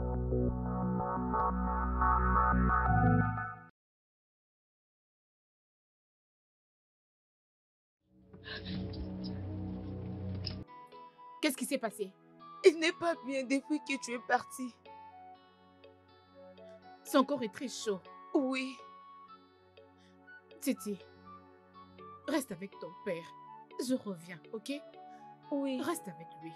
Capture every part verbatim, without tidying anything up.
Qu'est-ce qui s'est passé? Il n'est pas bien depuis que tu es parti. Son corps est très chaud. Oui. Titi, reste avec ton père. Je reviens, ok? Oui. Reste avec lui.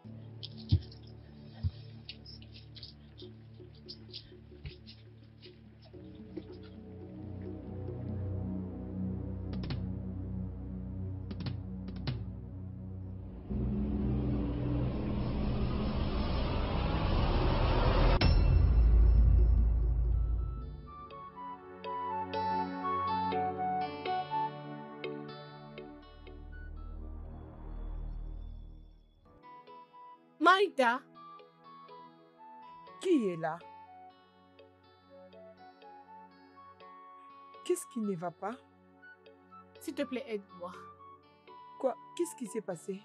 Maïda, Qui est là? Qu'est-ce qui ne va pas? s'il te plaît, aide-moi. Quoi? Qu'est-ce qui s'est passé?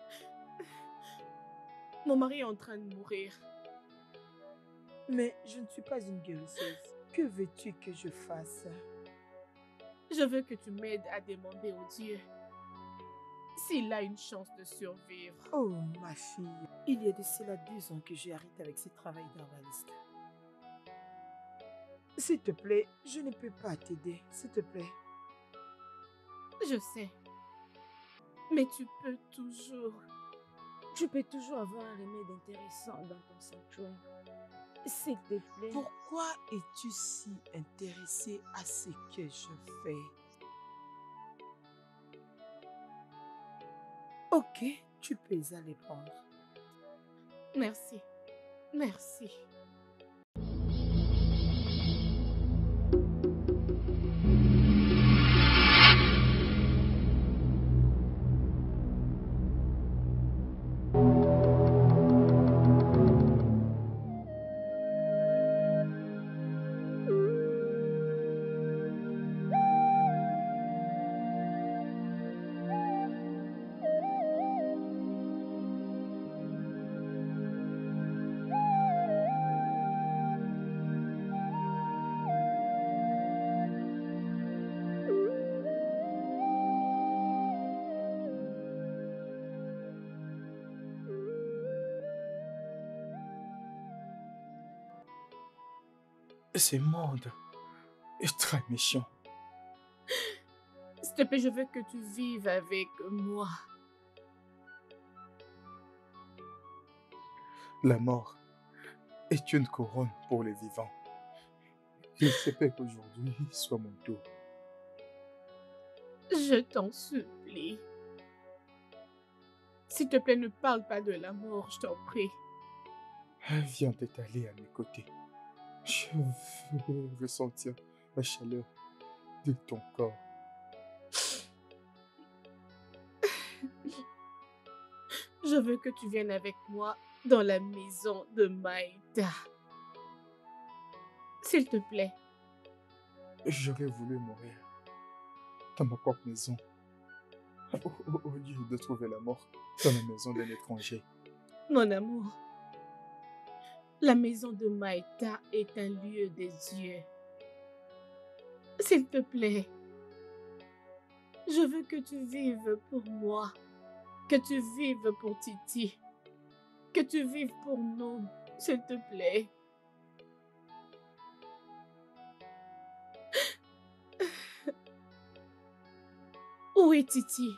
Mon mari est en train de mourir. Mais je ne suis pas une guérisseuse. Que veux-tu que je fasse? Je veux que tu m'aides à demander au Dieu s'il a une chance de survivre. Oh, ma fille, il y a de cela deux ans que j'arrête avec ce travail d'herbaliste. S'il te plaît, je ne peux pas t'aider, s'il te plaît. Je sais. Mais tu peux toujours. Tu peux toujours avoir un remède intéressant dans ton sanctuaire. S'il te plaît. Pourquoi es-tu si intéressée à ce que je fais? Ok, tu peux aller prendre. Merci. Merci. Ce monde est très méchant. S'il te plaît, je veux que tu vives avec moi. La mort est une couronne pour les vivants. Il se peut qu'aujourd'hui soit mon tour. Je t'en supplie. S'il te plaît, ne parle pas de la mort, je t'en prie. Viens t'étaler à mes côtés. Je veux ressentir la chaleur de ton corps. Je veux que tu viennes avec moi dans la maison de Maïda. S'il te plaît. J'aurais voulu mourir dans ma propre maison, au, au- au lieu de trouver la mort dans la maison d'un étranger. Mon amour, la maison de Maïda est un lieu des dieux. S'il te plaît, je veux que tu vives pour moi, que tu vives pour Titi, que tu vives pour nous, s'il te plaît. Où est Titi?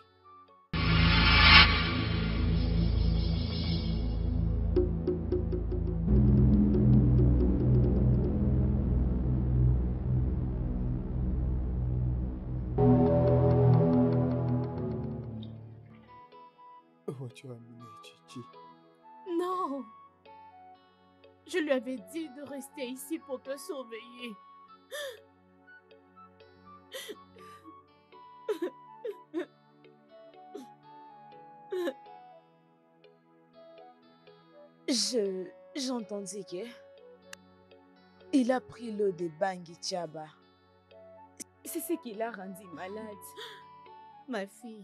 Où as-tu amené Titi? Non! Je lui avais dit de rester ici pour te surveiller. Je... J'entendis que... Il a pris l'eau de Bangui Tchaba. C'est ce qui l'a rendu malade. Ma fille,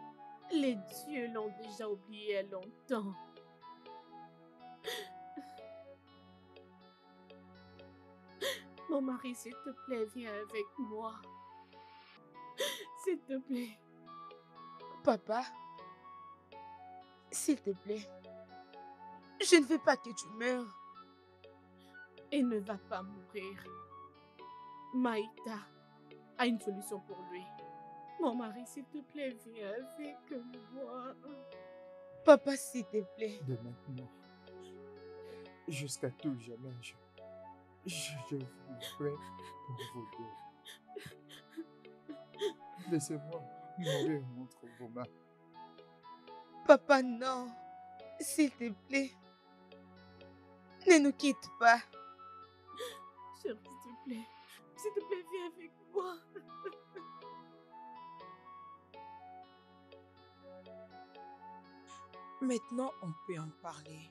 les dieux l'ont déjà oublié à longtemps. Mon mari, s'il te plaît, viens avec moi. S'il te plaît. Papa, s'il te plaît, je ne veux pas que tu meurs. Il ne va pas mourir. Maïta a une solution pour lui. Mon mari, s'il te plaît, viens avec moi. Papa, s'il te plaît. De maintenant, jusqu'à tout jamais, je, je, je vous prie pour vous deux. Laissez-moi mourir entre vos mains. Papa, non. S'il te plaît. Ne nous quitte pas. Chérie, s'il te plaît. S'il te plaît, viens avec moi. Maintenant, on peut en parler.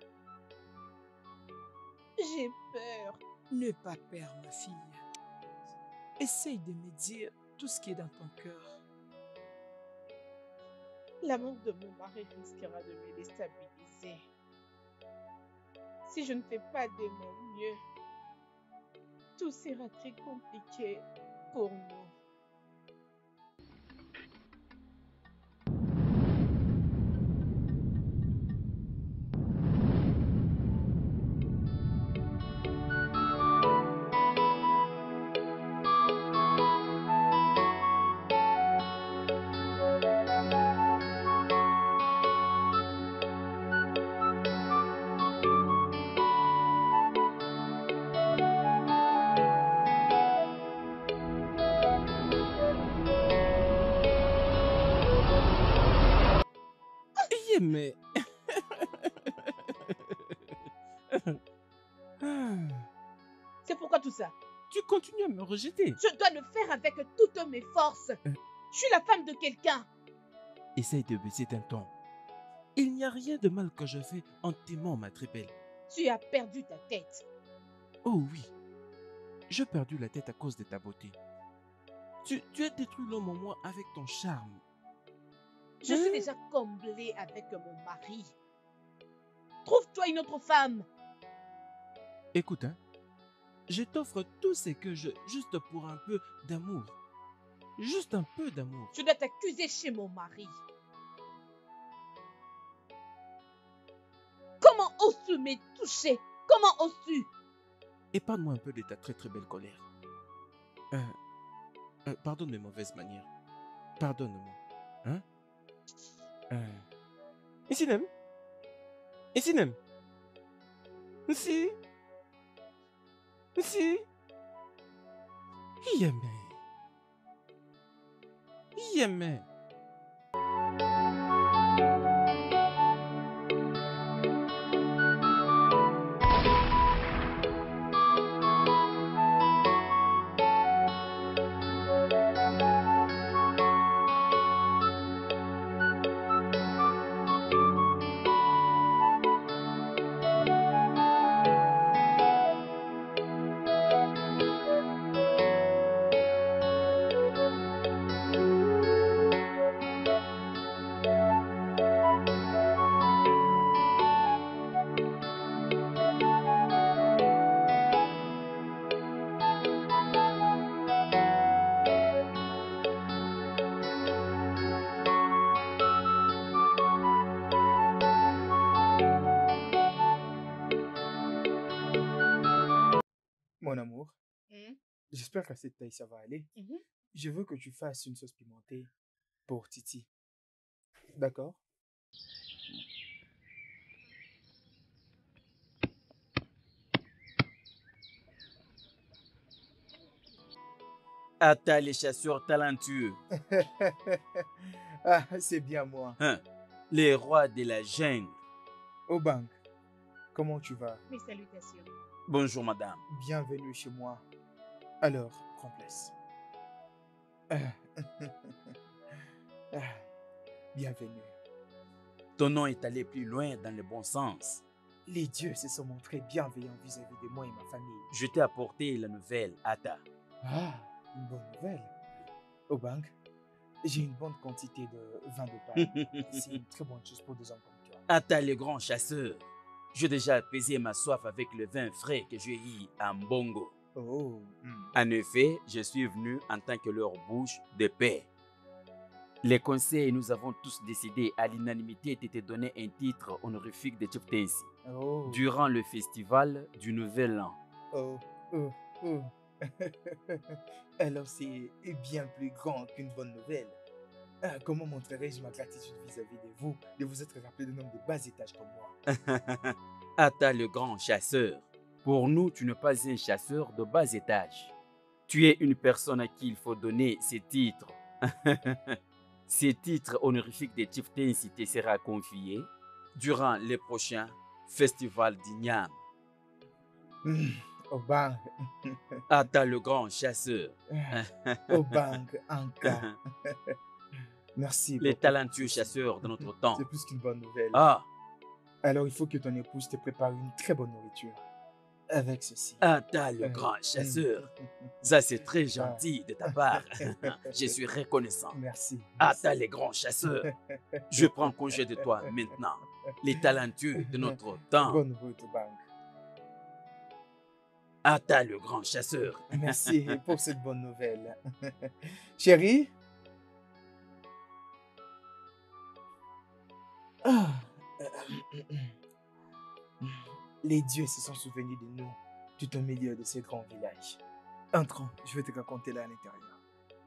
J'ai peur. N'aie pas peur, ma fille. Essaye de me dire tout ce qui est dans ton cœur. L'amour de mon mari risquera de me déstabiliser. Si je ne fais pas de mon mieux, tout sera très compliqué pour nous. Mais... C'est pourquoi tout ça? Tu continues à me rejeter. Je dois le faire avec toutes mes forces. Euh. Je suis la femme de quelqu'un. Essaye de baisser d'un ton. Il n'y a rien de mal que je fais en t'aimant, ma très belle. Tu as perdu ta tête. Oh oui, j'ai perdu la tête à cause de ta beauté. Tu, tu as détruit l'homme en moi avec ton charme. Je suis déjà comblée avec mon mari. Trouve-toi une autre femme. Écoute, hein, je t'offre tout ce que je... juste pour un peu d'amour. Juste un peu d'amour. Je dois t'accuser chez mon mari. Comment oses-tu me toucher? Comment oses-tu? Épargne-moi un peu de ta très très belle colère. Euh, euh, pardonne mes mauvaises manières. Pardonne-moi. Hein? Euh. Ici même? Ici même? Ici? Ici? Yémé. Yémé. Mon amour, Hmm? j'espère qu'à cette taille ça va aller. Mhm. Je veux que tu fasses une sauce pimentée pour Titi. D'accord? Atta les chasseurs talentueux, Ah, c'est bien moi. hein, les rois de la jungle. Obang, comment tu vas? Mes salutations. Bonjour madame. Bienvenue chez moi. Alors, prends place. Ah, ah, bienvenue. Ton nom est allé plus loin dans le bon sens. Les dieux se sont montrés bienveillants vis-à-vis de moi et ma famille. Je t'ai apporté la nouvelle, Atta. Ah, une bonne nouvelle. Obang, j'ai une bonne quantité de vin de paille. C'est une très bonne chose pour des hommes comme toi. Atta le grand chasseur. J'ai déjà apaisé ma soif avec le vin frais que j'ai eu à Mbongo. Oh. hmm. En effet, je suis venu en tant que leur bouche de paix. Les conseils, nous avons tous décidé à l'unanimité de te donner un titre honorifique de chieftaincy Oh. durant le festival du Nouvel An. Oh. Oh. Oh. Alors c'est bien plus grand qu'une bonne nouvelle. Ah, comment montrerai-je ma gratitude vis-à-vis de vous, de vous être rappelé d'un homme de bas étage comme moi? Ata le grand chasseur. Pour nous, tu n'es pas un chasseur de bas étage. Tu es une personne à qui il faut donner ces titres. Ces titres honorifiques de chieftaincy te sera confié durant le prochain festival d'Ignam. Hmm, Obang. Ata le grand chasseur. Obang Anka. Merci. Les beaucoup. talentueux chasseurs de notre temps. C'est plus qu'une bonne nouvelle. Ah, Alors il faut que ton épouse te prépare une très bonne nourriture. Avec ceci. Ata le Euh, grand hmm. chasseur. Ça, c'est très gentil de ta part. Je suis reconnaissant. Merci. Ata les grands chasseurs. Je prends congé de toi maintenant. Les talentueux de notre temps. Bonne route, Obang. Ata le grand chasseur. Merci pour cette bonne nouvelle. Chérie? Ah. Les dieux se sont souvenus de nous tout au milieu de ce grand village. Entrons, je vais te raconter là à l'intérieur.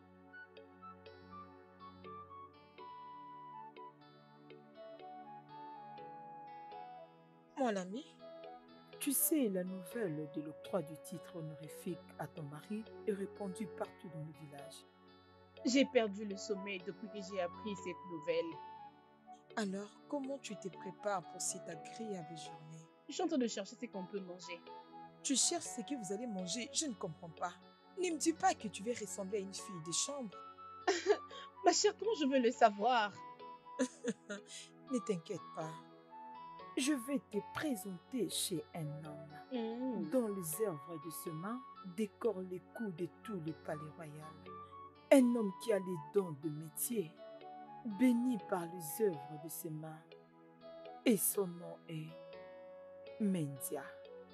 Mon ami, tu sais, la nouvelle de l'octroi du titre honorifique à ton mari est répandue partout dans le village. J'ai perdu le sommeil depuis que j'ai appris cette nouvelle. Alors, comment tu te prépares pour cette agréable journée? Je suis en train de chercher ce qu'on peut manger. Tu cherches ce que vous allez manger, je ne comprends pas. Ne me dis pas que tu veux ressembler à une fille de chambre. Ma chère, comment je veux le savoir? Ne t'inquiète pas. Je vais te présenter chez un homme Mm. dont les œuvres de ce main décorent les coups de tout le palais royal. Un homme qui a les dons de métier, béni par les œuvres de ses mains. Et son nom est Mendia.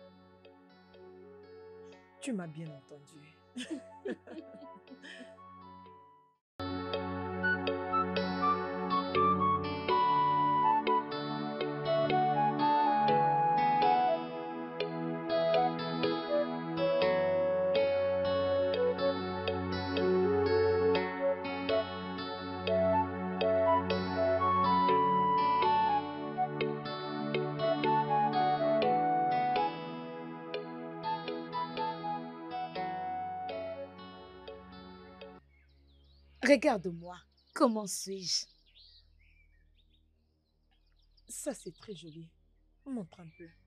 Tu m'as bien entendu. Regarde-moi, comment suis-je? Ça, c'est très joli. Montre un peu.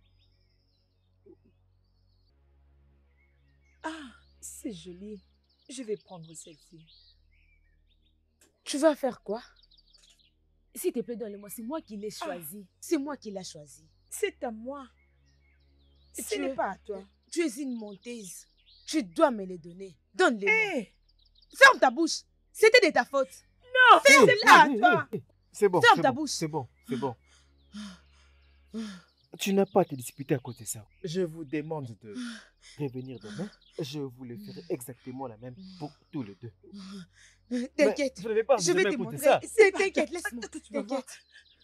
Ah, c'est joli. Je vais prendre celle-ci. Tu vas faire quoi? S'il te plaît, donne-le-moi. C'est moi qui l'ai choisi. C'est moi qui l'ai choisi. C'est à moi. Ce Tu n'est es- pas à toi. Tu es une menteuse. Tu dois me les donner. Donne-les-moi. Hé! Ferme ta bouche. C'était de ta faute. Non, Ferme c'est pas à Hé, hé, toi. hé, hé. C'est bon, Ferme c'est ta bon, bouche. c'est bon, c'est bon. Tu n'as pas à te disputer à cause de ça. Je vous demande de revenir demain. Je vous le ferai exactement la même pour tous les deux. T'inquiète. Mais vous n'avez pas Je vais besoin te pour montrer. ça. C'est- T'inquiète, laisse-moi. Attends, tu vas voir. T'inquiète.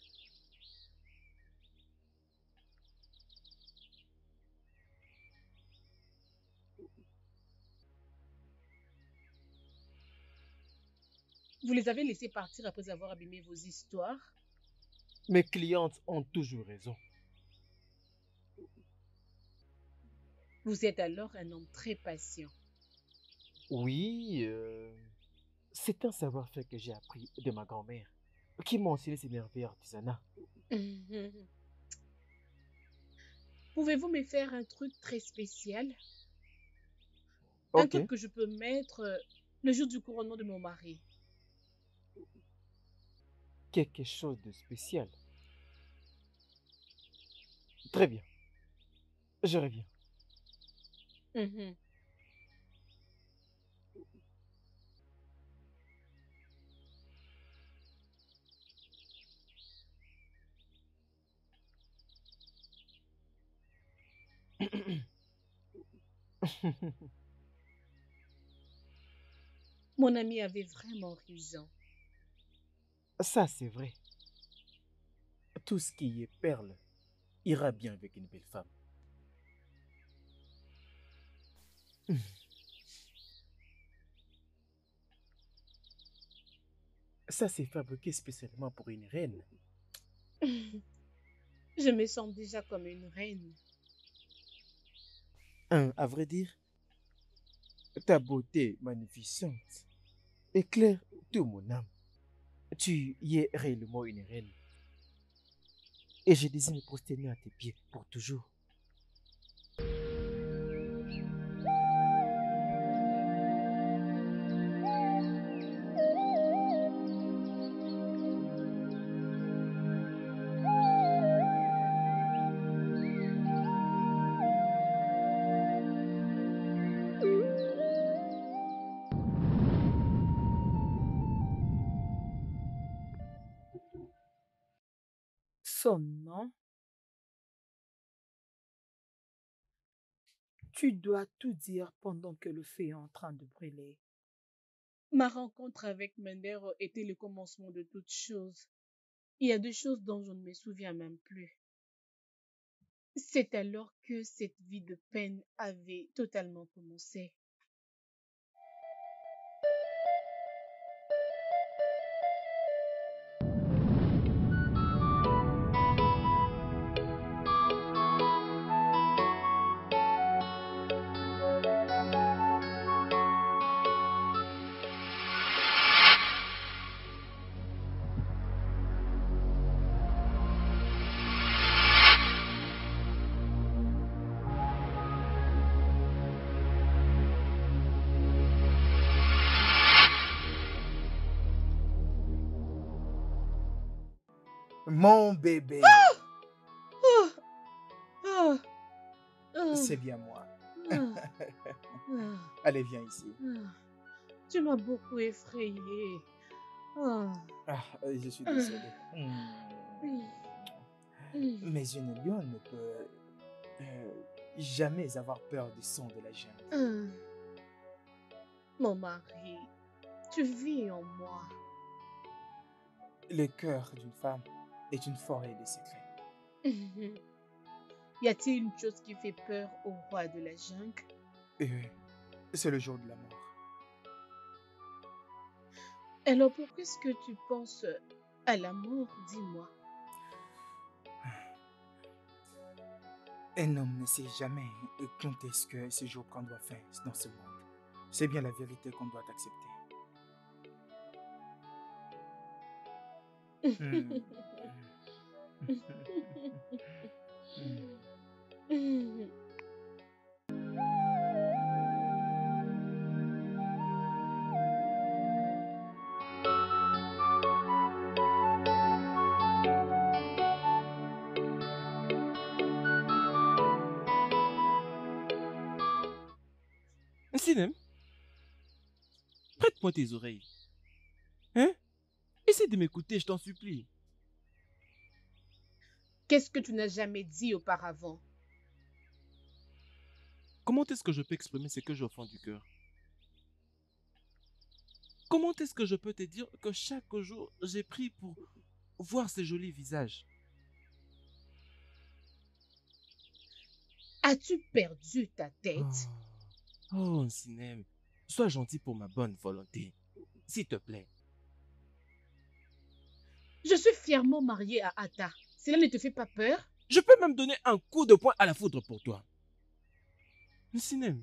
Vous les avez laissés partir après avoir abîmé vos histoires? Mes clientes ont toujours raison. Vous êtes alors un homme très patient. Oui, euh, c'est un savoir-faire que j'ai appris de ma grand-mère, qui m'a enseigné ces merveilleux artisanats. Pouvez-vous me faire un truc très spécial? Un Ok, truc que je peux mettre euh, le jour du couronnement de mon mari. quelque chose de spécial. Très bien, je reviens. Mhm. Mon ami avait vraiment raison. Ça, c'est vrai. Tout ce qui est perle ira bien avec une belle femme. Ça, c'est fabriqué spécialement pour une reine. Je me sens déjà comme une reine. Hein, à vrai dire, ta beauté magnificente éclaire tout mon âme. Tu y es réellement une reine. Et je désire me prosterner à tes pieds pour toujours. Son nom? Tu dois tout dire pendant que le feu est en train de brûler. Ma rencontre avec Mendero était le commencement de toutes choses. Il y a des choses dont je ne me souviens même plus. C'est alors que cette vie de peine avait totalement commencé. Mon bébé, Oh, oh, oh, c'est bien moi. oh, oh, Allez, viens ici. oh. Tu m'as beaucoup effrayée. Oh, Ah, euh, je suis désolé. Hmm. mm. Mais une lionne ne peut euh, jamais avoir peur du son de la jungle. Hum. Mon mari, tu vis en moi. Le cœur d'une femme est une forêt de secrets. Mhm. Y a-t-il une chose qui fait peur au roi de la jungle? Et c'est le jour de la mort. Alors pourquoi est-ce que tu penses à la mort, dis-moi? Un homme ne sait jamais quand est-ce que ce jour prendra fin dans ce monde. C'est bien la vérité qu'on doit accepter. Hmm. Mhm. Sinem, prête-moi tes oreilles. Hein? Essaie de m'écouter, je t'en supplie. Qu'est-ce que tu n'as jamais dit auparavant? Comment est-ce que je peux exprimer ce que j'ai au fond du cœur? Comment est-ce que je peux te dire que chaque jour, j'ai pris pour voir ces jolis visages? As-tu perdu ta tête? Oh, oh Sinem, sois gentil pour ma bonne volonté. S'il te plaît. Je suis fièrement mariée à Atta. Cela ne te fait pas peur? Je peux même donner un coup de poing à la foudre pour toi. Sinem,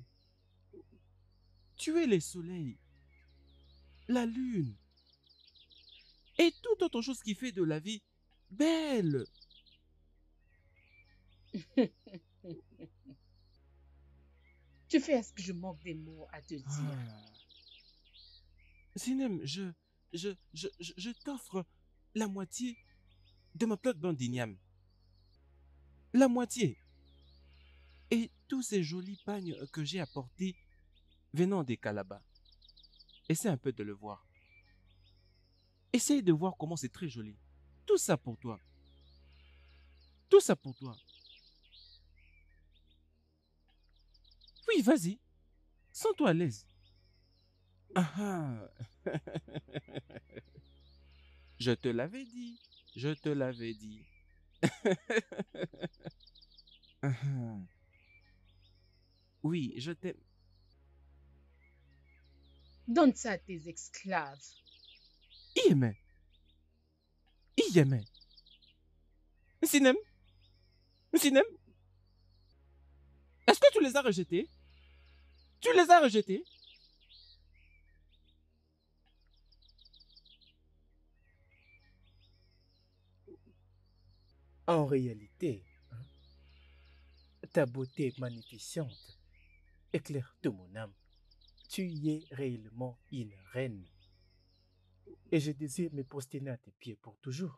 tu es le soleil, la lune et toute autre chose qui fait de la vie belle. Tu fais à ce que je manque des mots à te dire. Ah. Sinem, je, je, je, je, je t'offre la moitié de ma plate-bande d'igname. La moitié. Et tous ces jolis pagnes que j'ai apportés venant des Calabas. Essaie un peu de le voir. Essaye de voir comment c'est très joli. Tout ça pour toi. Tout ça pour toi. Oui, vas-y. Sens-toi à l'aise. Ah ah. Je te l'avais dit. Je te l'avais dit. Ah ah. Oui, je t'aime. Donne ça à tes esclaves. Iyeme. Iyeme. Sinem. Sinem. Est-ce que tu les as rejetés? Tu les as rejetés? En réalité, hein, ta beauté magnificente éclaire tout mon âme. Tu y es réellement une reine. Et je désire me prosterner à tes pieds pour toujours.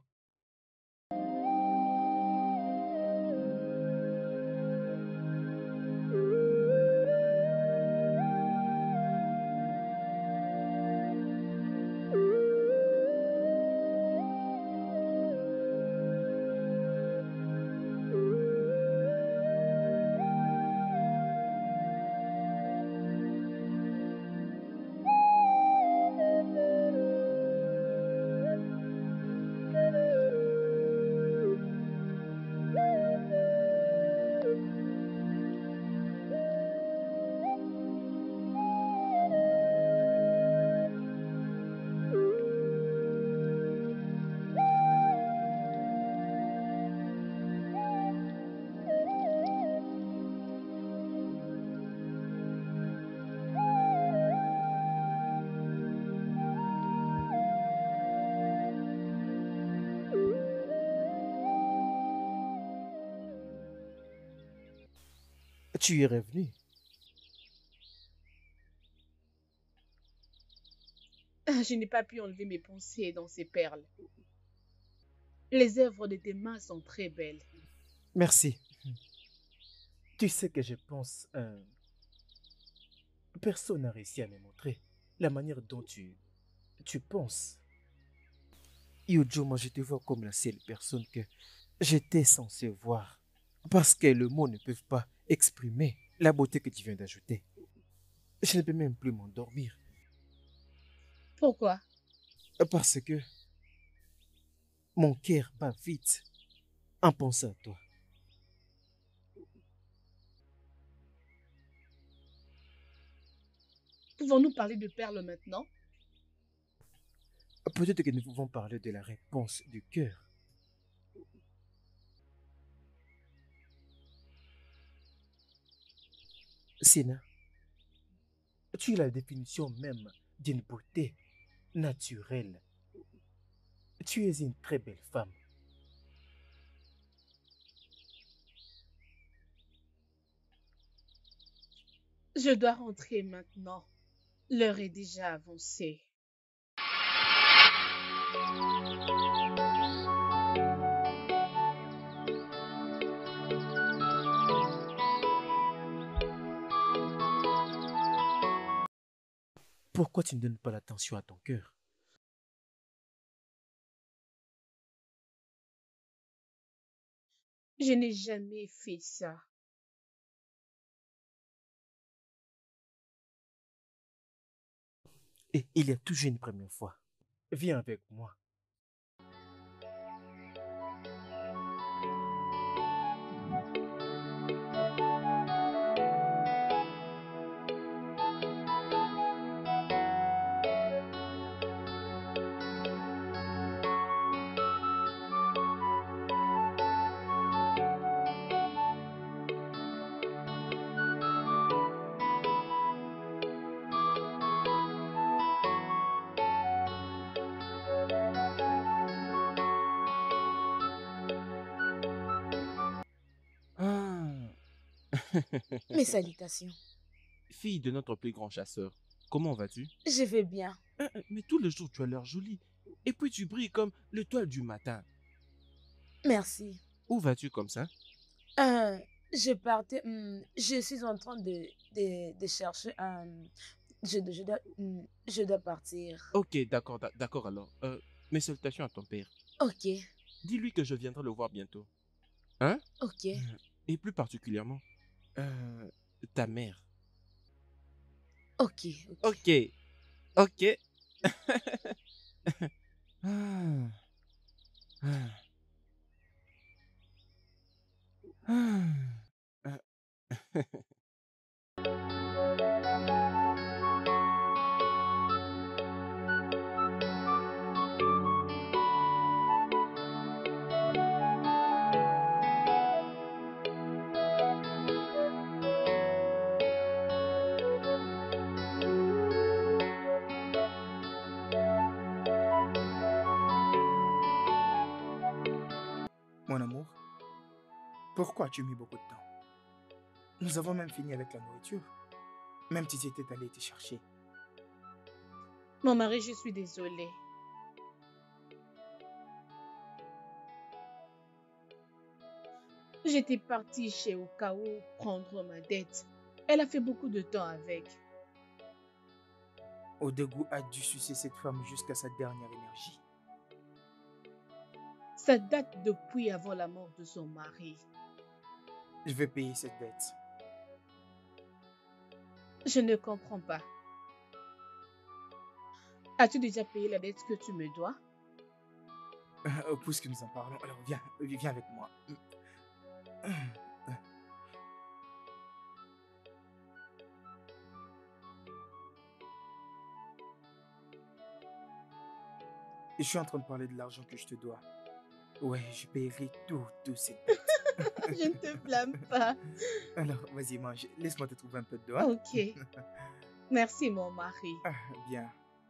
Tu es revenu. Ah, je n'ai pas pu enlever mes pensées dans ces perles. Les œuvres de tes mains sont très belles. Merci. Tu sais que je pense... euh, personne n'a réussi à me montrer la manière dont tu, tu penses. Yujo, moi je te vois comme la seule personne que j'étais censé voir. Parce que les mots ne peuvent pas exprimer la beauté que tu viens d'ajouter. Je ne peux même plus m'endormir. Pourquoi? Parce que mon cœur bat vite en pensant à toi. Pouvons-nous parler de perles maintenant? Peut-être que nous pouvons parler de la réponse du cœur. Sina, tu es la définition même d'une beauté naturelle. Tu es une très belle femme. Je dois rentrer maintenant. L'heure est déjà avancée. Pourquoi tu ne donnes pas l'attention à ton cœur? Je n'ai jamais fait ça. Et il y a toujours une première fois. Viens avec moi. Ah. Mes salutations. Fille de notre plus grand chasseur, comment vas-tu? Je vais bien. Hein, hein, Mais tous les jours, tu as l'air jolie. Et puis tu brilles comme l'étoile du matin. Merci. Où vas-tu comme ça? Euh, je partais. hum, je suis en train de, de, de chercher un. Je, je, dois, hum, je dois partir. Ok, d'accord, d'a- d'accord alors. Euh, mes salutations à ton père. Ok, Dis-lui que je viendrai le voir bientôt. Hein? ok. Et plus particulièrement, euh, ta mère. Ok, ok. Ok, ok. Ah, ah, ah. Mon amour, pourquoi as-tu mis beaucoup de temps? Nous avons même fini avec la nourriture. Même si tu étais allé te chercher. Mon mari, je suis désolée. J'étais partie chez Okao prendre ma dette. Elle a fait beaucoup de temps avec. Odegu a dû sucer cette femme jusqu'à sa dernière énergie. Ça date depuis avant la mort de son mari. Je vais payer cette dette. Je ne comprends pas. As-tu déjà payé la dette que tu me dois? Euh, puisque nous en parlons, alors viens, viens avec moi. Je suis en train de parler de l'argent que je te dois. Ouais, je paierai tout, tout cette dette. Je ne te blâme pas. Alors, vas-y, mange. Laisse-moi te trouver un peu de doigts. Ok. Merci, mon mari. Ah, bien.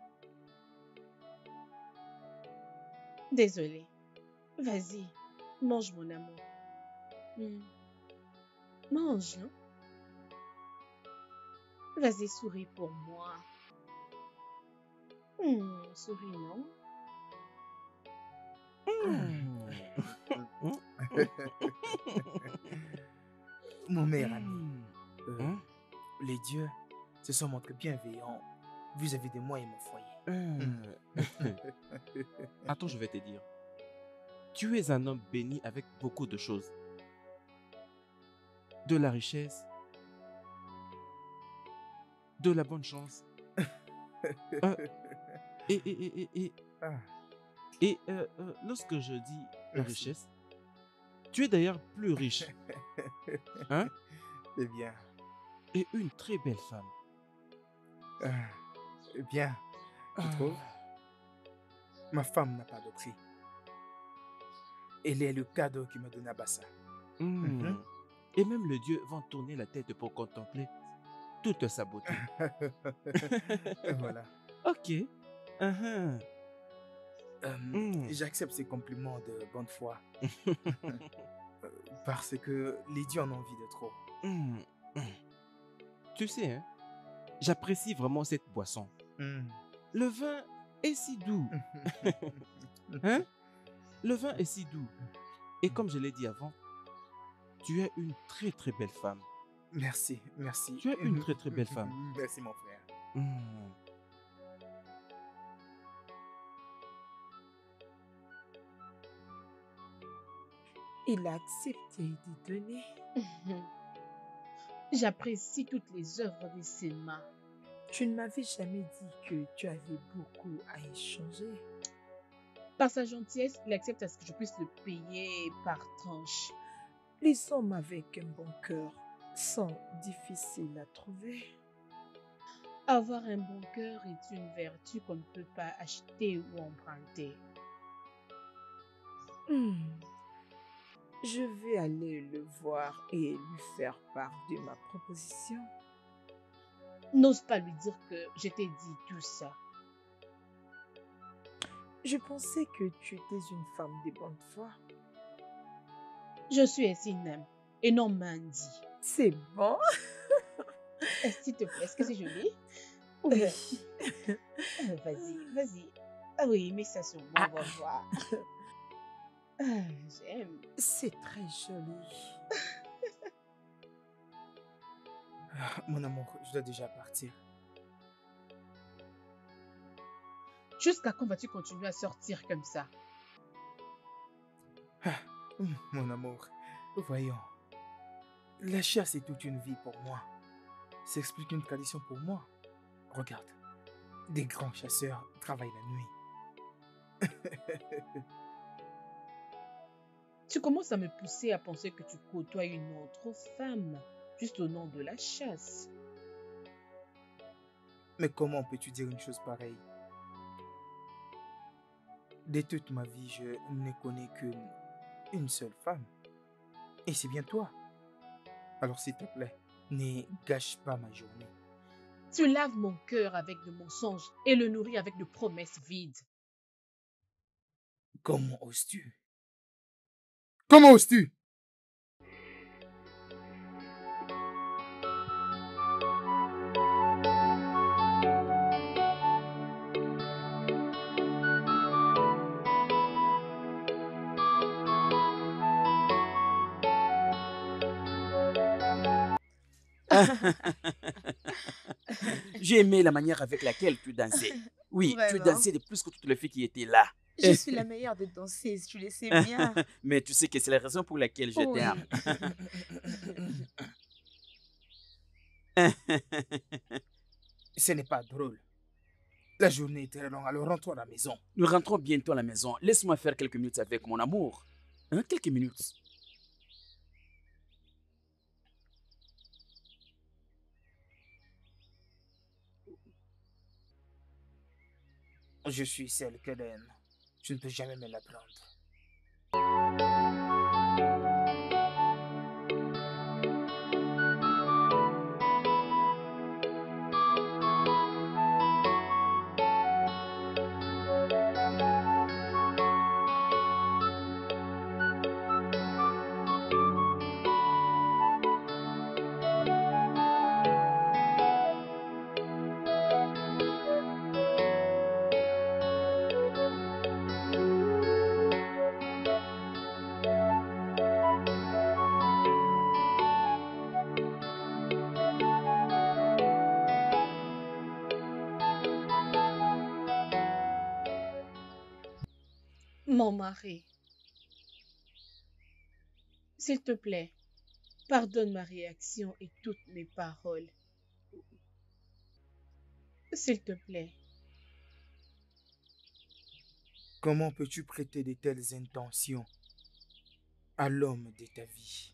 Désolée. Vas-y, mange mon amour. Hmm. Mange, non? Vas-y, souris pour moi. Hmm, souris, non? Mon meilleur ami, euh, Hein? les dieux se sont montrés bienveillants vis-à-vis de moi et mon foyer. Euh, Attends, je vais te dire. Tu es un homme béni avec beaucoup de choses. De la richesse, de la bonne chance. Euh, et et, et, et, et, Ah, et, euh, euh, lorsque je dis Merci. richesse, tu es d'ailleurs plus riche. Hein? eh bien, Et une très belle femme. ah, eh bien, tu trouves? Ma femme n'a pas de prix. Elle est le cadeau qui m'a donné Abassa. Hmm. Mhm. Et même le Dieu va tourner la tête pour contempler toute sa beauté. Voilà. Ok. Uh-huh. Euh, Mm. J'accepte ces compliments de bonne foi. Euh, Parce que les dieux en ont envie de trop. Mm. Mm. Tu sais, hein, j'apprécie vraiment cette boisson. Mm. Le vin est si doux. Hein? Le vin est si doux. Et comme je l'ai dit avant, tu es une très très belle femme. Merci, merci. Tu es une très très belle femme. Merci mon frère. Mm. Il a accepté d'y donner. J'apprécie toutes les œuvres de ses mains. Tu ne m'avais jamais dit que tu avais beaucoup à échanger. Par sa gentillesse, il accepte à ce que je puisse le payer par tranche. Les hommes avec un bon cœur sont difficiles à trouver. Avoir un bon cœur est une vertu qu'on ne peut pas acheter ou emprunter. Hmm. Je vais aller le voir et lui faire part de ma proposition. N'ose pas lui dire que je t'ai dit tout ça. Je pensais que tu étais une femme de bonne foi. Je suis Essinem et non Mandy. C'est bon. Euh, S'il te plaît, est-ce que c'est joli? Oui. Euh, Vas-y, vas-y. Ah oui, mets ça sur moi, on va voir. Ah, j'aime. C'est très joli. Ah, mon amour, je dois déjà partir. Jusqu'à quand vas-tu continuer à sortir comme ça? Hum, Mon amour, voyons. La chasse est toute une vie pour moi. Ça explique une tradition pour moi. Regarde, des grands chasseurs travaillent la nuit. Tu commences à me pousser à penser que tu côtoies une autre femme, juste au nom de la chasse. Mais comment peux-tu dire une chose pareille? De toute ma vie, je ne connais qu'une une seule femme. Et c'est bien toi. Alors s'il te plaît, ne gâche pas ma journée. Tu laves mon cœur avec de mensonges et le nourris avec de promesses vides. Comment oses-tu? Comment oses-tu? J'ai aimé la manière avec laquelle tu dansais. Oui, tu Vraiment. dansais de plus que toutes les filles qui étaient là. Je suis la meilleure des danseuses, tu le sais bien. Mais tu sais que c'est la raison pour laquelle je Oui. t'aime. Ce n'est pas drôle. La journée est très longue, alors rentre à la maison. Nous rentrons bientôt à la maison. Laisse-moi faire quelques minutes avec mon amour. Hein, quelques minutes. Je suis celle qu'elle aime. Tu ne peux jamais me la prendre. Mon mari, s'il te plaît, pardonne ma réaction et toutes mes paroles. S'il te plaît. Comment peux-tu prêter de telles intentions à l'homme de ta vie?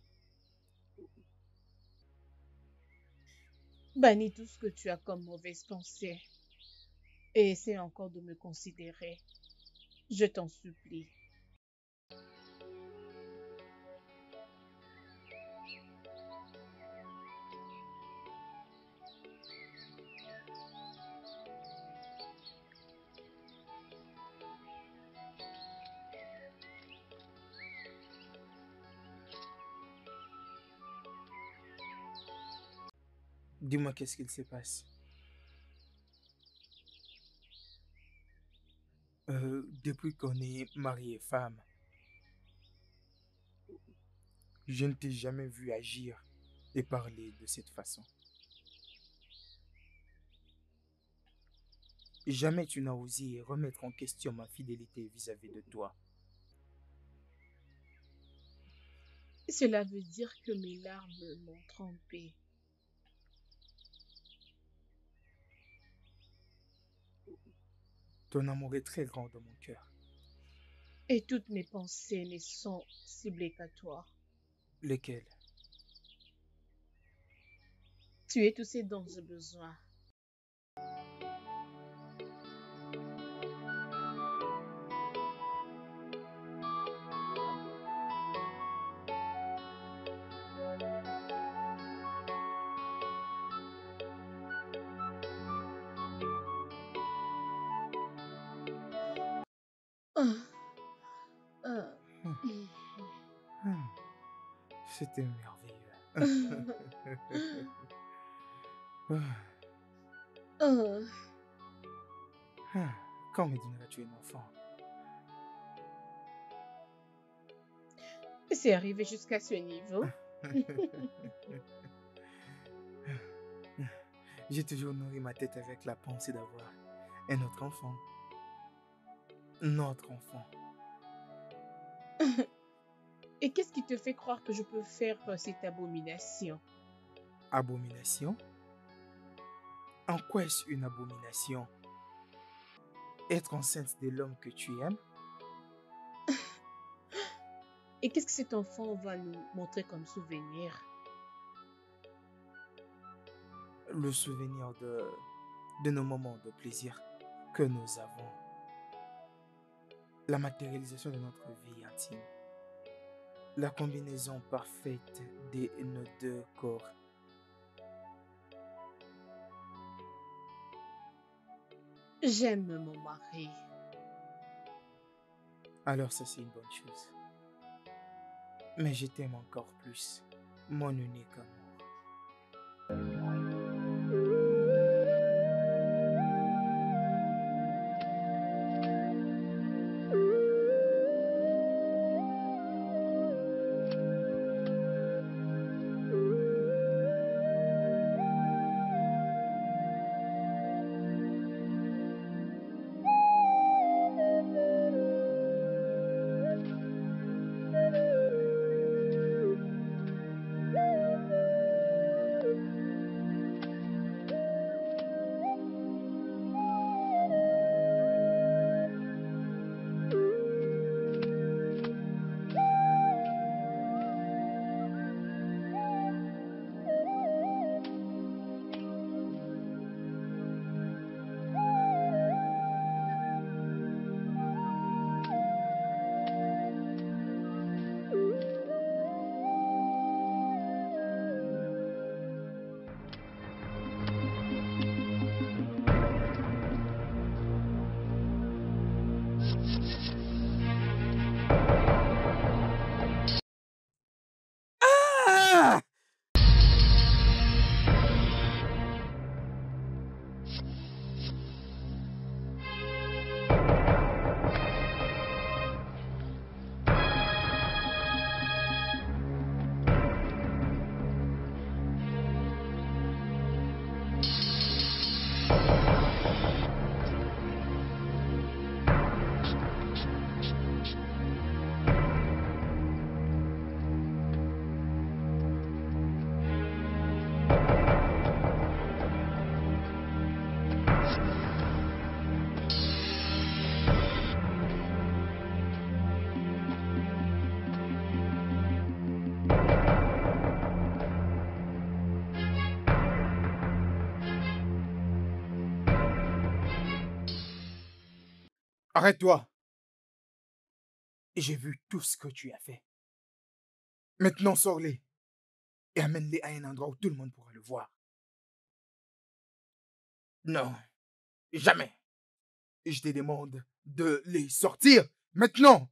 Bannis tout ce que tu as comme mauvaise pensée et essaie encore de me considérer. Je t'en supplie. Dis-moi qu'est-ce qu'il se passe. Euh, depuis qu'on est mari et femme, je ne t'ai jamais vu agir et parler de cette façon. Jamais tu n'as osé remettre en question ma fidélité vis-à-vis de toi. Cela veut dire que mes larmes m'ont trompée. Ton amour est très grand dans mon cœur. Et toutes mes pensées ne sont ciblées qu'à toi. Lequel? Tu es tout ce dont j'ai besoin. Ah, ah. Hmm, C'était merveilleux. Ah, Ah. ah, Quand me donneras-tu un enfant? C'est arrivé jusqu'à ce niveau. J'ai toujours nourri ma tête avec la pensée d'avoir un autre enfant. Notre enfant. Et qu'est-ce qui te fait croire que je peux faire cette abomination? Abomination? En quoi est-ce une abomination? Être enceinte de l'homme que tu aimes? Et qu'est-ce que cet enfant va nous montrer comme souvenir? Le souvenir de, de nos moments de plaisir que nous avons. La matérialisation de notre vie intime. La combinaison parfaite de nos deux corps. J'aime mon mari. Alors ça, c'est une bonne chose. Mais je t'aime encore plus, mon unique amour. Ah! Arrête-toi! J'ai vu tout ce que tu as fait. Maintenant, sors-les et amène-les à un endroit où tout le monde pourra le voir. Non, jamais. Je te demande de les sortir maintenant.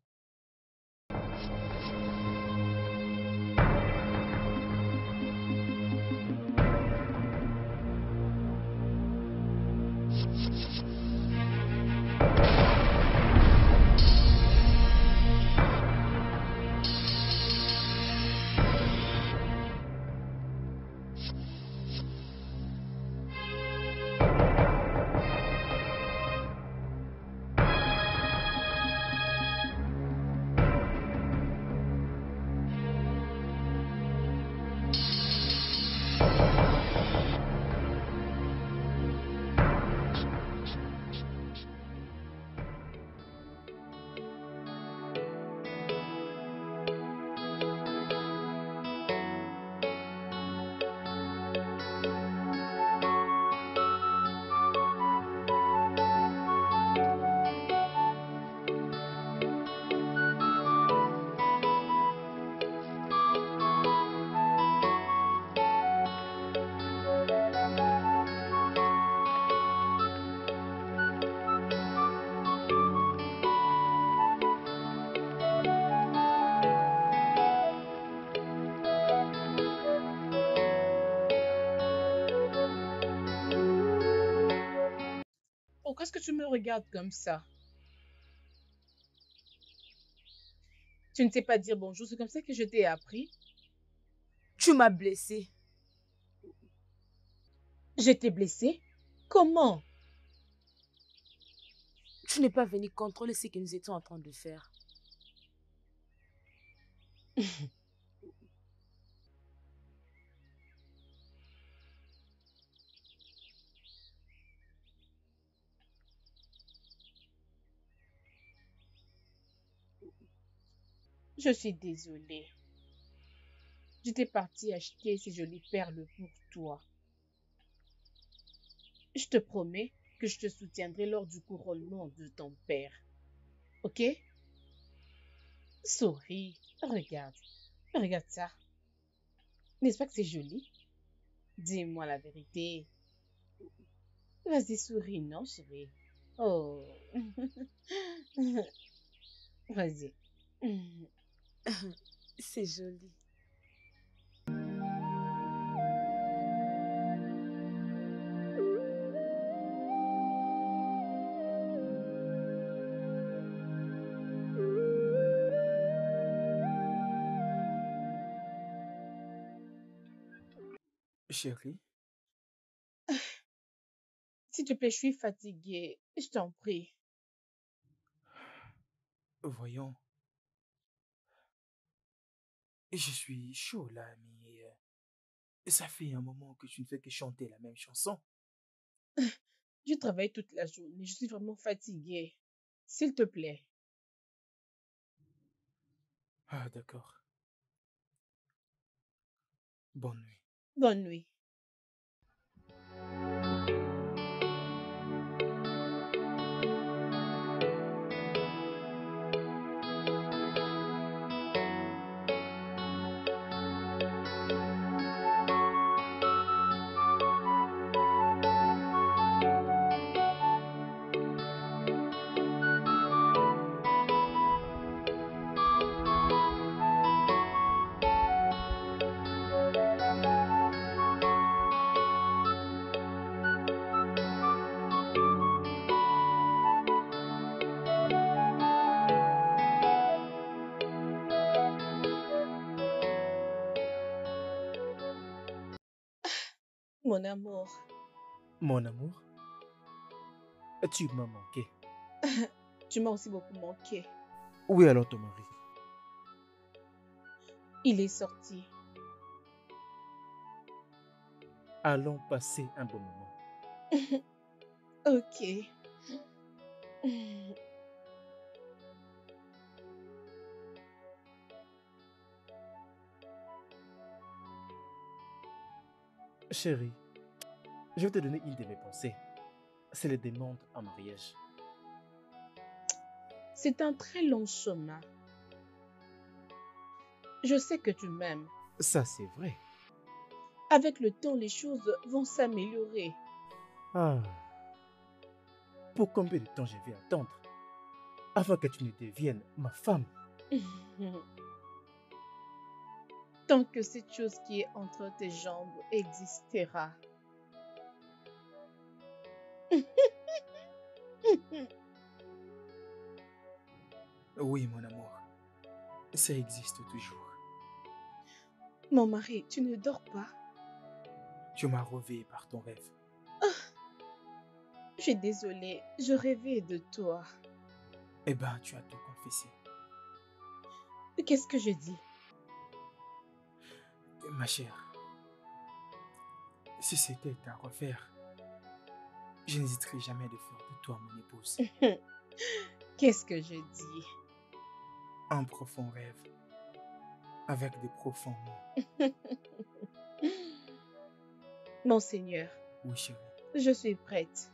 Pourquoi est-ce que tu me regardes comme ça? Tu ne sais pas dire bonjour, c'est comme ça que je t'ai appris. Tu m'as blessé. Je t'ai blessé? Comment? Tu n'es pas venu contrôler ce que nous étions en train de faire. Je suis désolée. J'étais partie acheter ces jolies perles pour toi. Je te promets que je te soutiendrai lors du couronnement de ton père. Ok? Souris. Regarde. Regarde ça. N'est-ce pas que c'est joli? Dis-moi la vérité. Vas-y, souris, non, chérie? Oh. Vas-y. C'est joli. Chérie, S'il te plaît, je suis fatiguée. Je t'en prie. voyons, je suis chaud là, mais euh, ça fait un moment que tu ne fais que chanter la même chanson. Je travaille toute la journée. Je suis vraiment fatiguée. S'il te plaît. Ah, d'accord. Bonne nuit. Bonne nuit. Mon amour, Mon amour, tu m'as manqué. tu m'as aussi beaucoup manqué. Où est alors ton mari? Il est sorti. Allons passer un bon moment. Ok. Chérie, je vais te donner une de mes pensées. C'est les demandes en mariage. C'est un très long chemin. Je sais que tu m'aimes. Ça, c'est vrai. Avec le temps, les choses vont s'améliorer. Ah. Pour combien de temps je vais attendre avant que tu ne deviennes ma femme? Tant que cette chose qui est entre tes jambes existera. Oui, mon amour. Ça existe toujours. Mon mari, tu ne dors pas? Tu m'as réveillé par ton rêve. Je suis désolée, je rêvais de toi. Eh ben, tu as tout confessé. Qu'est-ce que je dis? Ma chère, si c'était à refaire, je n'hésiterai jamais de faire de toi mon épouse. Qu'est-ce que je dis? Un profond rêve, avec de profonds mots. Mon Seigneur, Oui, chérie. je suis prête.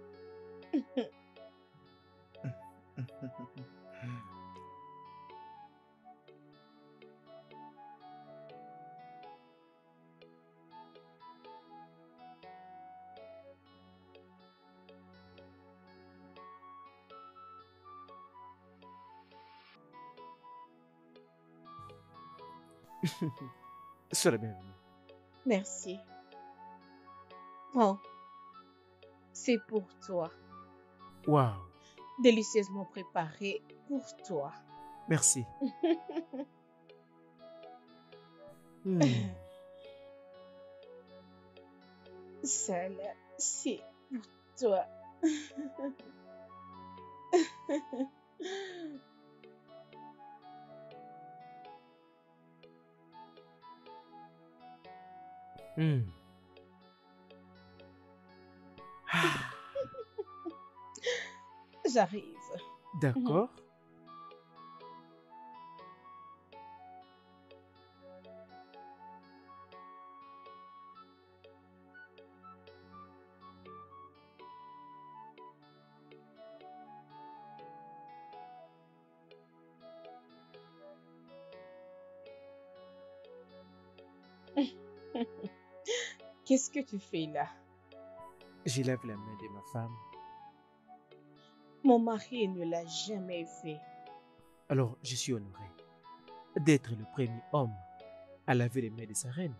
Sois la bienvenue. Merci. Oh, c'est pour toi. Waouh, Délicieusement préparé pour toi. merci. Hmm. Seul, c'est pour toi. Hmm. Ah, J'arrive. d'accord. Qu'est-ce que tu fais là? J'élève la main de ma femme. Mon mari ne l'a jamais fait. Alors, je suis honoré d'être le premier homme à laver les mains de sa reine.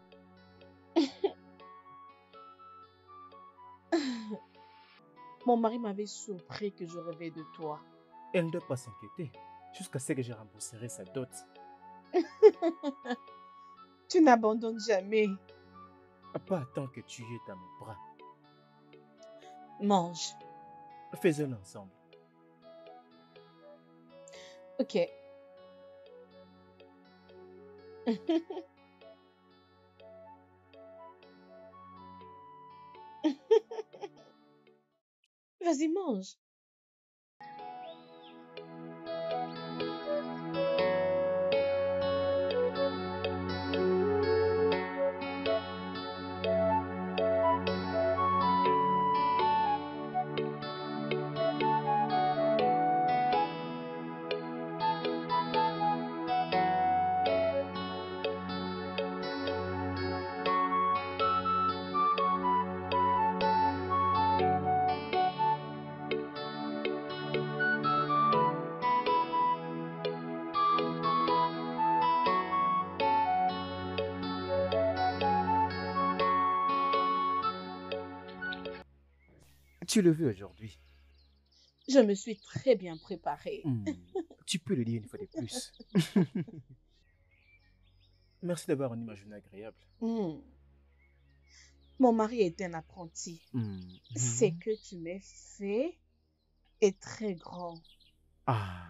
Mon mari m'avait surpris que je rêvais de toi. Elle ne doit pas s'inquiéter jusqu'à ce que je rembourserai sa dot. Tu n'abandonnes jamais. Pas tant que tu es dans mes bras. Mange. Faisons-le ensemble. Ok. Vas-y, mange. Tu le veux aujourd'hui. Je me suis très bien préparée. Hmm, tu peux le dire une fois de plus. Merci d'avoir rendu ma journée agréable. Hmm. Mon mari est un apprenti. Hmm, Ce hmm. que tu m'as fait est très grand. Ah.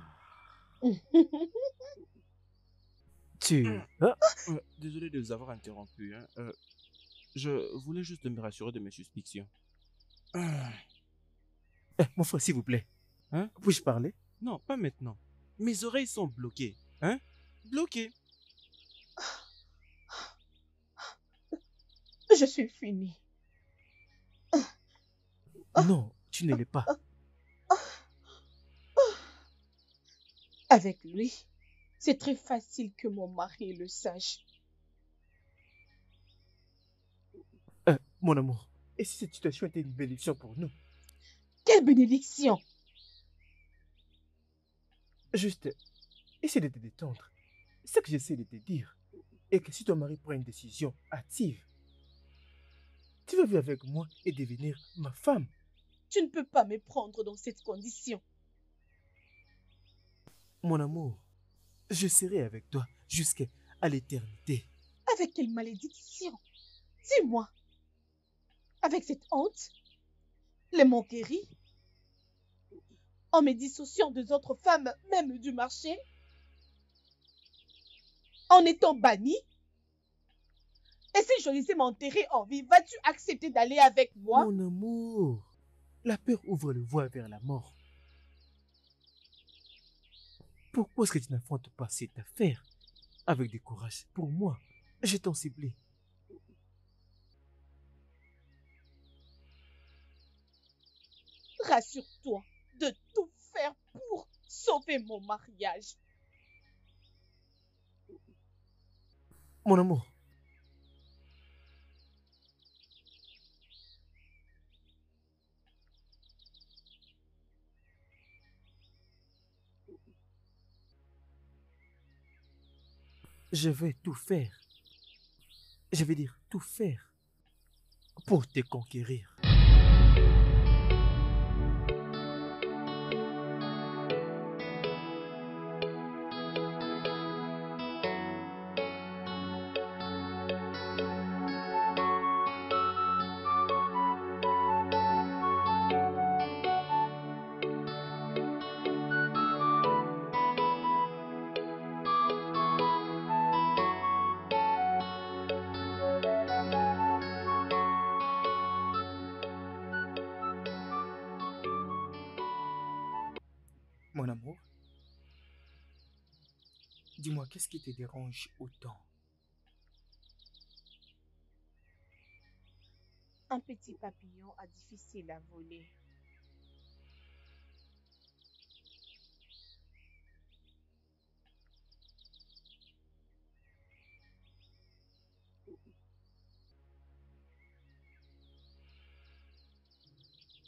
Tu... Ah, euh, désolé de vous avoir interrompu. Hein. Euh, je voulais juste me rassurer de mes suspicions. Ah. Eh, mon frère, s'il vous plaît. Hein? Puis-je parler? Non, pas maintenant. Mes oreilles sont bloquées. Hein? Bloquées. Je suis finie. Non, tu ne l'es pas. Avec lui, c'est très facile que mon mari le sache. Euh, mon amour, et si cette situation était une bénédiction pour nous? Quelle bénédiction! Juste, essaie de te détendre. C'est ce que j'essaie de te dire. Et que si ton mari prend une décision hâtive, tu vas vivre avec moi et devenir ma femme. Tu ne peux pas me prendre dans cette condition. Mon amour, je serai avec toi jusqu'à l'éternité. Avec quelle malédiction? Dis-moi. Avec cette honte? Les moqueries? En me dissociant des autres femmes, même du marché? En étant banni? Et si je laissais m'enterrer en vie, vas-tu accepter d'aller avec moi? Mon amour, la peur ouvre le voie vers la mort. Pourquoi est-ce que tu n'affrontes pas cette affaire avec du courage? Pour moi, je t'en supplie. Rassure-toi de tout faire pour sauver mon mariage. Mon amour, je vais tout faire. Je vais dire tout faire pour te conquérir. Mon amour, dis-moi, qu'est-ce qui te dérange autant? Un petit papillon a difficile à voler.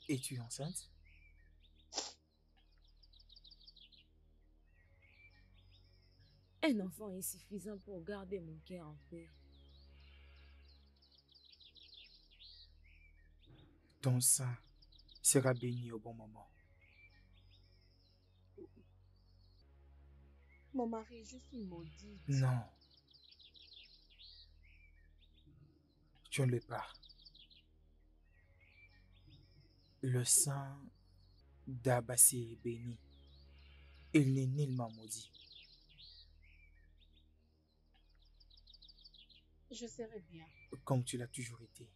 Es-tu enceinte? Un enfant est suffisant pour garder mon cœur en paix. Ton sein sera béni au bon moment. Mon mari, je suis maudite. Non. Tu ne l'es pas. Le sang d'Abassé est béni. Il n'est nullement maudit. Je serai bien. Comme tu l'as toujours été.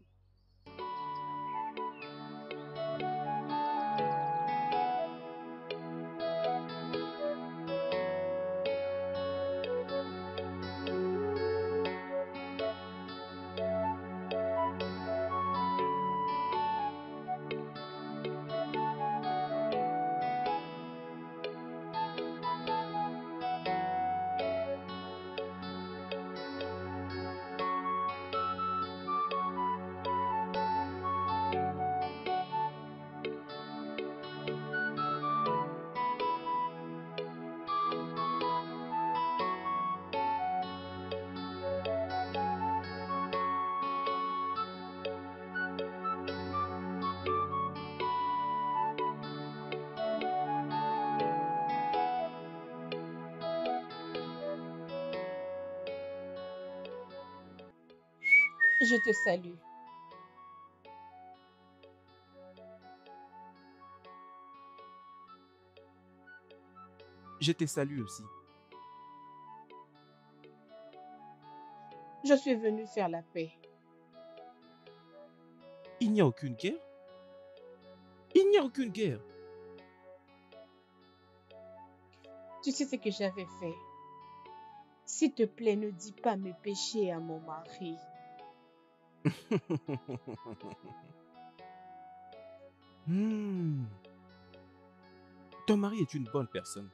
Je te salue. Je te salue aussi. Je suis venue faire la paix. Il n'y a aucune guerre? Il n'y a aucune guerre. Tu sais ce que j'avais fait. S'il te plaît, ne dis pas mes péchés à mon mari. Hmm. Ton mari est une bonne personne.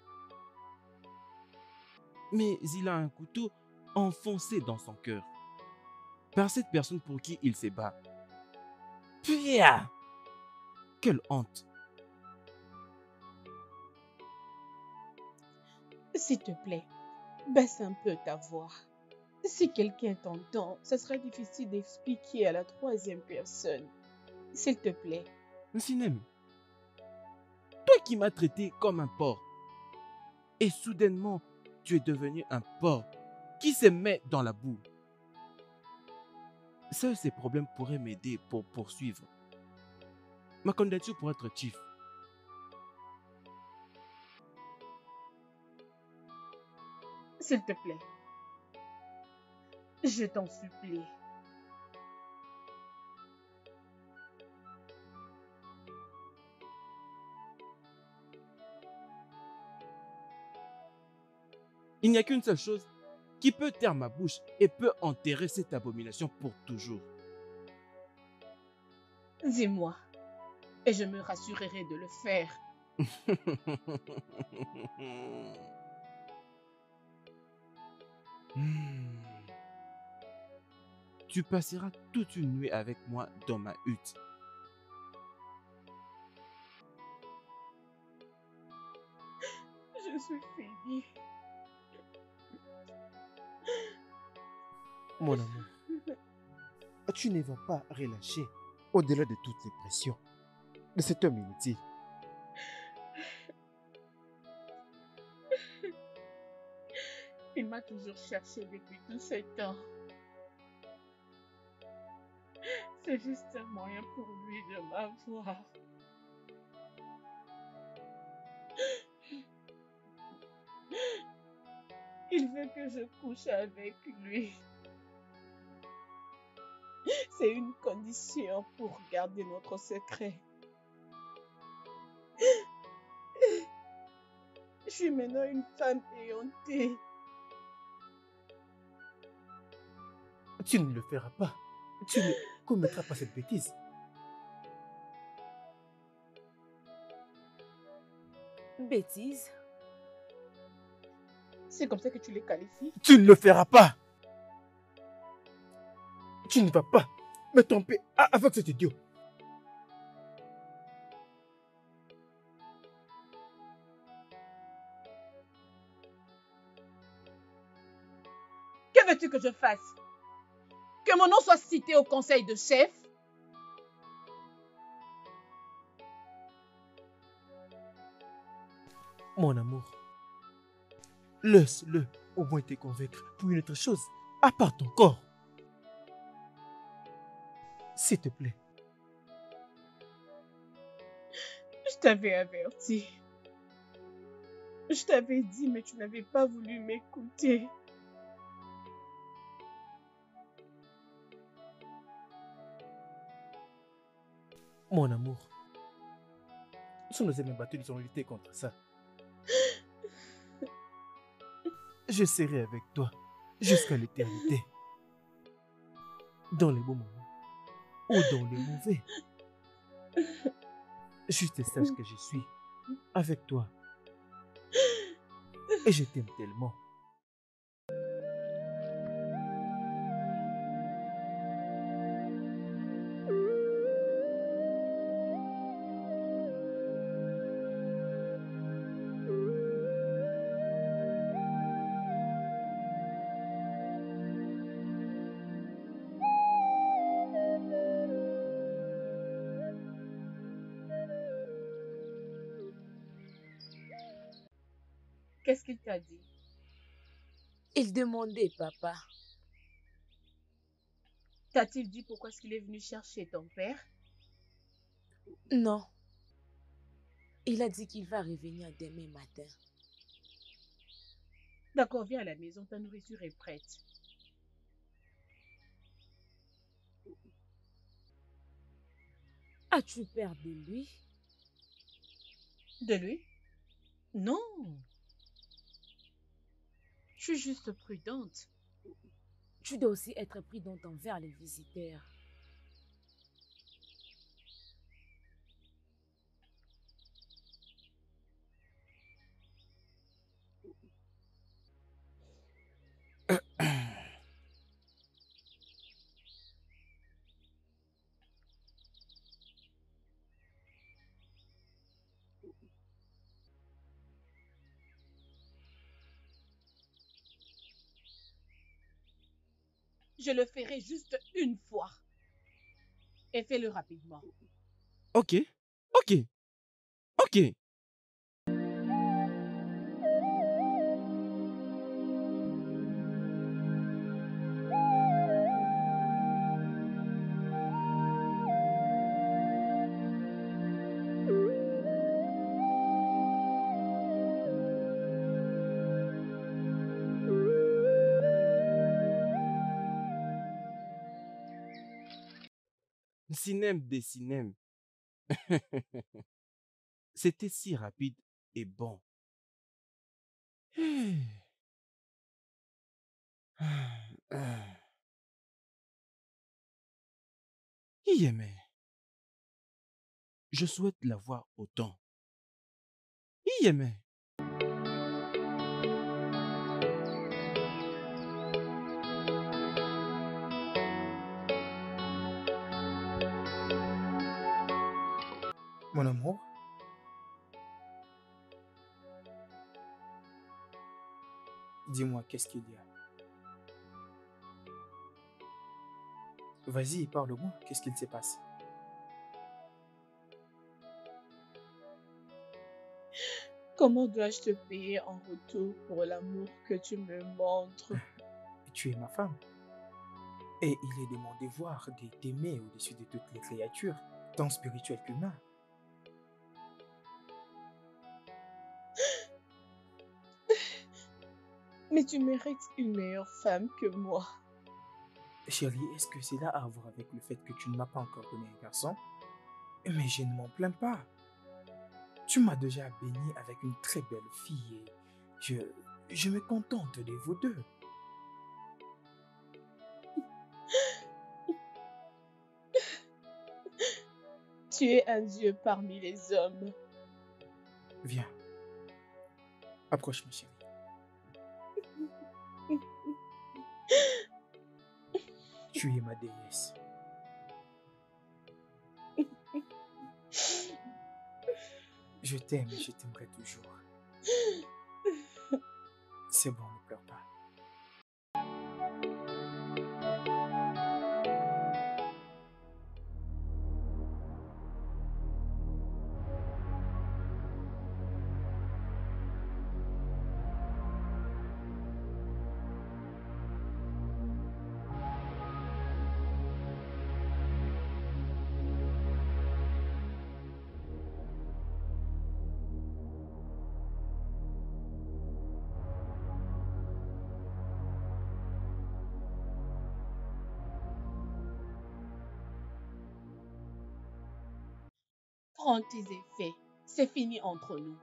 Mais il a un couteau enfoncé dans son cœur par cette personne pour qui il se bat. Pia! Quelle honte! S'il te plaît, baisse un peu ta voix. Si quelqu'un t'entend, ce sera difficile d'expliquer à la troisième personne. S'il te plaît. Sinem, toi qui m'as traité comme un porc, et soudainement, tu es devenu un porc qui se met dans la boue. Seuls ces problèmes pourraient m'aider pour poursuivre ma candidature pour être chief. S'il te plaît. Je t'en supplie. Il n'y a qu'une seule chose qui peut taire ma bouche et peut enterrer cette abomination pour toujours. Dis-moi, et je me rassurerai de le faire. Hmm. Tu passeras toute une nuit avec moi dans ma hutte. Je suis finie. Mon amour, tu ne vas pas relâcher au-delà de toutes les pressions de cet homme inutile. Il m'a toujours cherché depuis tout ce temps. C'est juste un moyen pour lui de m'avoir. Il veut que je couche avec lui. C'est une condition pour garder notre secret. Je suis maintenant une femme éhontée. Tu ne le feras pas. Tu ne commettras pas cette bêtise. Bêtise? C'est comme ça que tu les qualifies? Tu ne le feras pas. Tu ne vas pas me tromper avec cet idiot. que je fasse? Que mon nom soit cité au conseil de chef? Mon amour, laisse-le au moins te convaincre pour une autre chose, à part ton corps. S'il te plaît. Je t'avais averti. Je t'avais dit, mais tu n'avais pas voulu m'écouter. Mon amour, si nous aimons battus, nous allons lutter contre ça. Je serai avec toi jusqu'à l'éternité. Dans les bons moments ou dans les mauvais. Juste sache que je suis avec toi. Et je t'aime tellement. Qu'est-ce qu'il t'a dit? Il demandait, papa. T'a-t-il dit pourquoi est-ce qu'il est venu chercher ton père? Non. Il a dit qu'il va revenir demain matin. D'accord, viens à la maison, ta nourriture est prête. As-tu peur de lui? De lui? Non. Je suis juste prudente. Tu dois aussi être prudente envers les visiteurs. Je le ferai juste une fois. Et fais-le rapidement. Ok, ok, ok. Cinem des cinem. C'était si rapide et bon. Yémé, je souhaite la voir autant. Yémé. Mon amour, dis-moi, qu'est-ce qu'il y a? Vas-y, parle-moi, qu'est-ce qu'il se passe? Comment dois-je te payer en retour pour l'amour que tu me montres? Tu es ma femme. Et il est de mon devoir de t'aimer au-dessus de toutes les créatures, tant spirituelles qu'humaines. Mais tu mérites une meilleure femme que moi. Chérie, est-ce que cela a à voir avec le fait que tu ne m'as pas encore donné un garçon? Mais je ne m'en plains pas. Tu m'as déjà béni avec une très belle fille et je, je me contente de vous deux. Tu es un dieu parmi les hommes. Viens, approche ma chérie. Tu es ma déesse. Je t'aime et je t'aimerai toujours. C'est bon, ne pleure pas. Prends tes effets. C'est fini entre nous.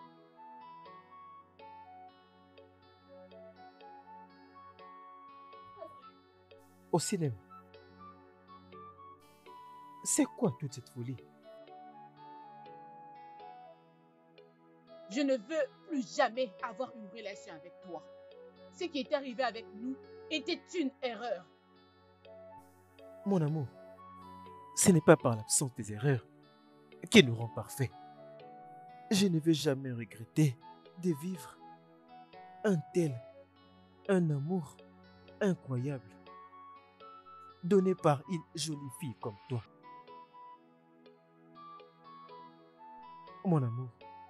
Au cinéma. C'est quoi toute cette folie? Je ne veux plus jamais avoir une relation avec toi. Ce qui est arrivé avec nous était une erreur. Mon amour, ce n'est pas par l'absence des erreurs qui nous rend parfaits. Je ne vais jamais regretter de vivre un tel, un amour incroyable, donné par une jolie fille comme toi. Mon amour,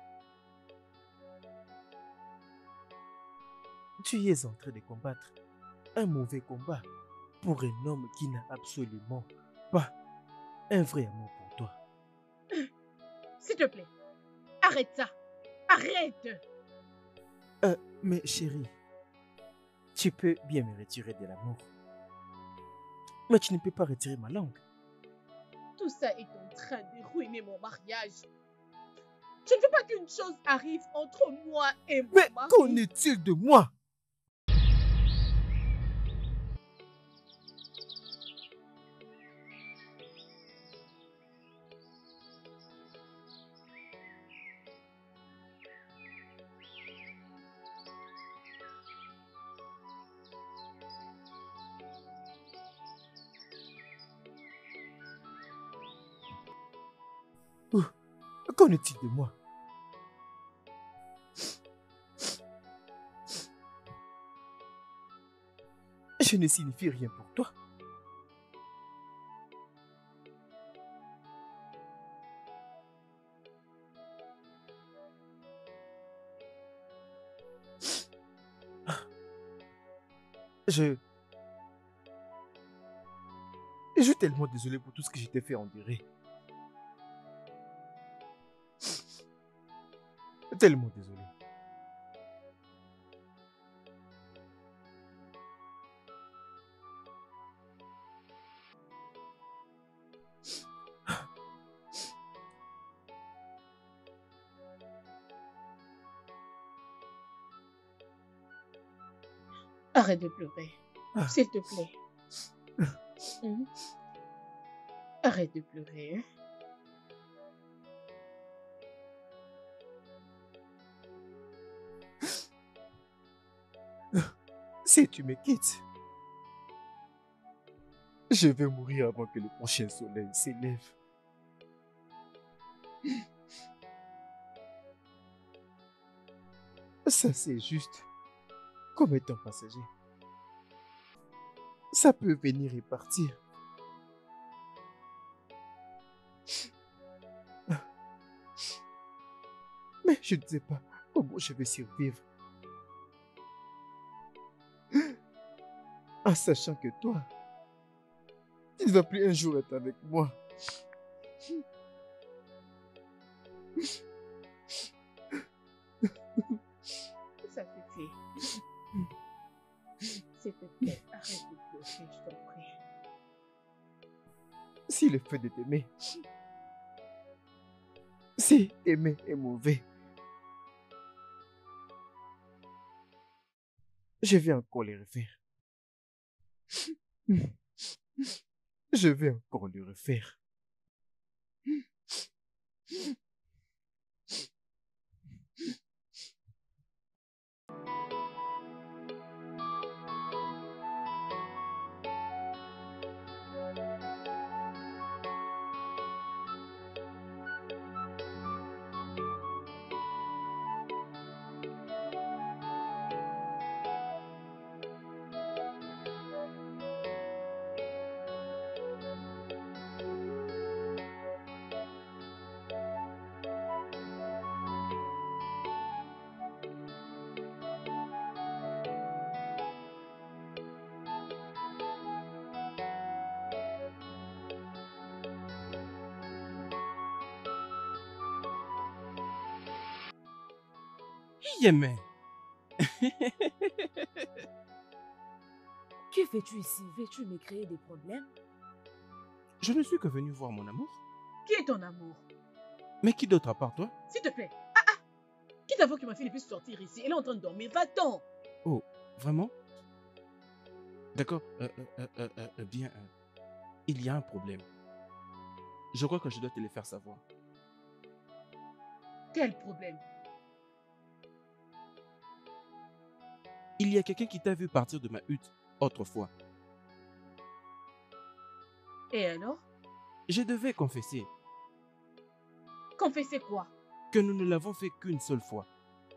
tu es en train de combattre un mauvais combat pour un homme qui n'a absolument pas un vrai amour pour toi. S'il te plaît, arrête ça. Arrête. Euh, mais chérie, tu peux bien me retirer de l'amour. Mais tu ne peux pas retirer ma langue. Tout ça est en train de ruiner mon mariage. Je ne veux pas qu'une chose arrive entre moi et mon Mais mari. qu'en est-il de moi? Ouh, qu'en est-il de moi? Je ne signifie rien pour toi. Je... Je suis tellement désolé pour tout ce que je t'ai fait endurer. Tellement désolé. Arrête de pleurer. Ah. S'il te plaît. Mhm. Arrête de pleurer. Hein? Si tu me quittes, je vais mourir avant que le prochain soleil s'élève. Ça, c'est juste comme étant passager. Ça peut venir et partir. Mais je ne sais pas comment je vais survivre. En sachant que toi, tu ne vas plus un jour être avec moi. Ça suffit. S'il te plaît, arrête de pleurer, je t'en prie. Si le fait de t'aimer, si aimer est mauvais, je vais encore le refaire. Je vais encore le refaire. Yémen. Que fais-tu ici? Veux-tu me créer des problèmes? Je ne suis que venu voir mon amour. Qui est ton amour? Mais qui d'autre à part toi? S'il te plaît. Ah ah! Qui t'avoue que ma fille ne puisse sortir ici? Elle est en train de dormir. Va-t'en! Oh, vraiment? D'accord, euh, euh, euh, euh, euh, euh, bien, euh, il y a un problème. Je crois que je dois te le faire savoir. Quel problème? Il y a quelqu'un qui t'a vu partir de ma hutte autrefois. Et alors? Je devais confesser Confesser quoi? que nous ne l'avons fait qu'une seule fois.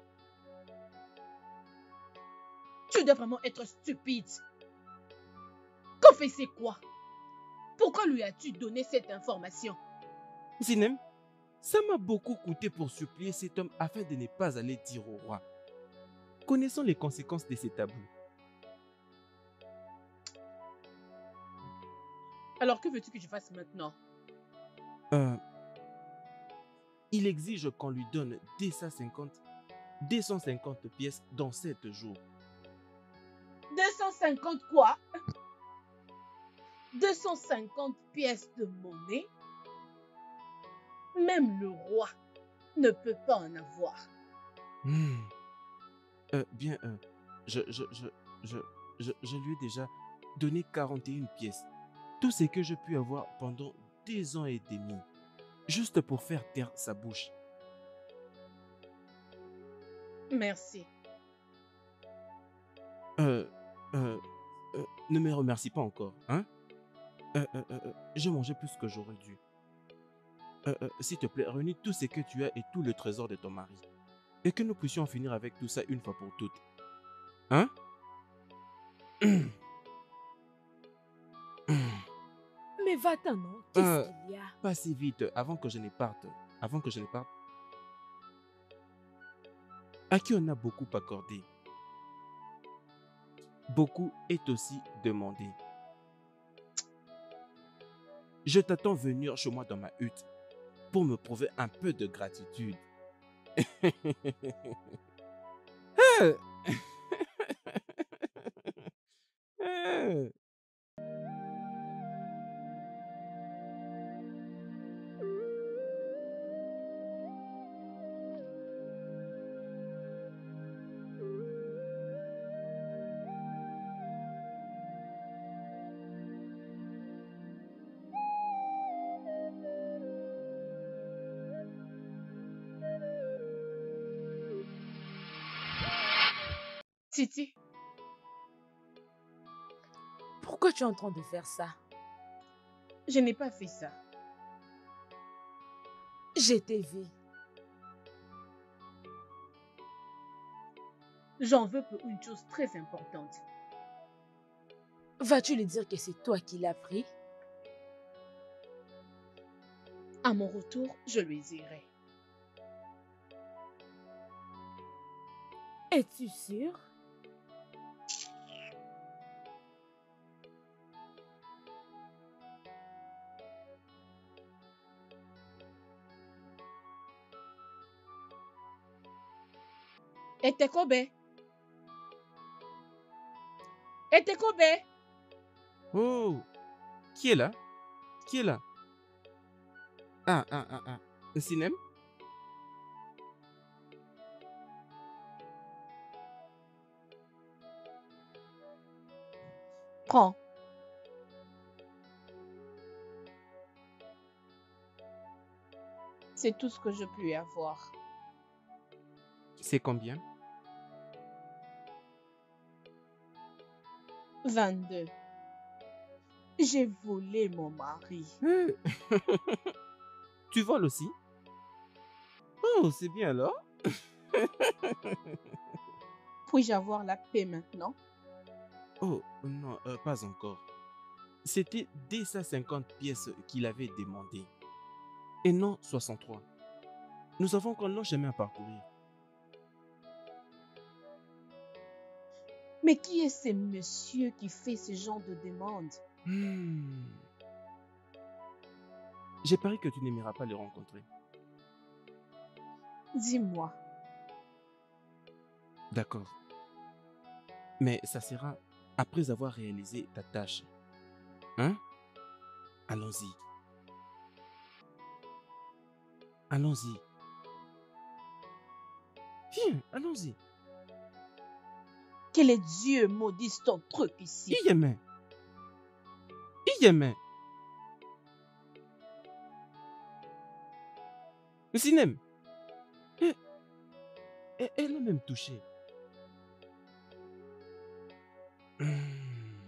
Tu dois vraiment être stupide. Confesser quoi? Pourquoi lui as-tu donné cette information? Zinem, ça m'a beaucoup coûté pour supplier cet homme afin de ne pas aller dire au roi. Connaissons les conséquences de ces tabous. Alors que veux-tu que je fasse maintenant? Euh, il exige qu'on lui donne deux cent cinquante, deux cent cinquante pièces dans sept jours. deux cent cinquante quoi? deux cent cinquante pièces de monnaie? Même le roi ne peut pas en avoir. Hmm. Euh, bien, euh, je, je, je, je, je, je lui ai déjà donné quarante et une pièces. Tout ce que j'ai pu avoir pendant deux ans et demi. Juste pour faire taire sa bouche. Merci. Euh, euh, euh, ne me remercie pas encore, hein? Euh, euh, euh, euh, j'ai mangé plus que j'aurais dû. Euh, euh, s'il te plaît, réunis tout ce que tu as et tout le trésor de ton mari. Et que nous puissions en finir avec tout ça une fois pour toutes. Hein? Mais va-t'en, non? Qu'est-ce Euh, qu'il y a? Pas si vite, avant que je ne parte. Avant que je ne parte. À qui on a beaucoup accordé. Beaucoup est aussi demandé. Je t'attends venir chez moi dans ma hutte pour me prouver un peu de gratitude. Euh. Euh. Titi, Pourquoi tu es en train de faire ça? je n'ai pas fait ça. Je t'ai vu. J'en veux pour une chose très importante. Vas-tu lui dire que c'est toi qui l'as pris? À mon retour, je lui dirai. Es-tu sûr? Et t'es Kobe? Et t'es Kobe? Oh, qui est là? Qui est là? Ah, ah, ah, ah. Un cinéma? Prends. C'est tout ce que je puis avoir. C'est combien? vingt-deux. J'ai volé mon mari. Euh. Tu voles aussi? Oh, c'est bien alors. Puis-je avoir la paix maintenant? Oh, non, euh, pas encore. C'était deux cent cinquante pièces qu'il avait demandé. Et non soixante-trois. Nous avons encore un long chemin à parcourir. Mais qui est ce monsieur qui fait ce genre de demande? Hmm. J'ai parié que tu n'aimeras pas le rencontrer. Dis-moi. D'accord. Mais ça sera après avoir réalisé ta tâche. Hein? Allons-y. Allons-y. Viens, allons-y. Que les dieux maudissent ton truc ici. Iyeme. Iyeme. Sinem. Elle, elle- elle est même touchée. Hmm.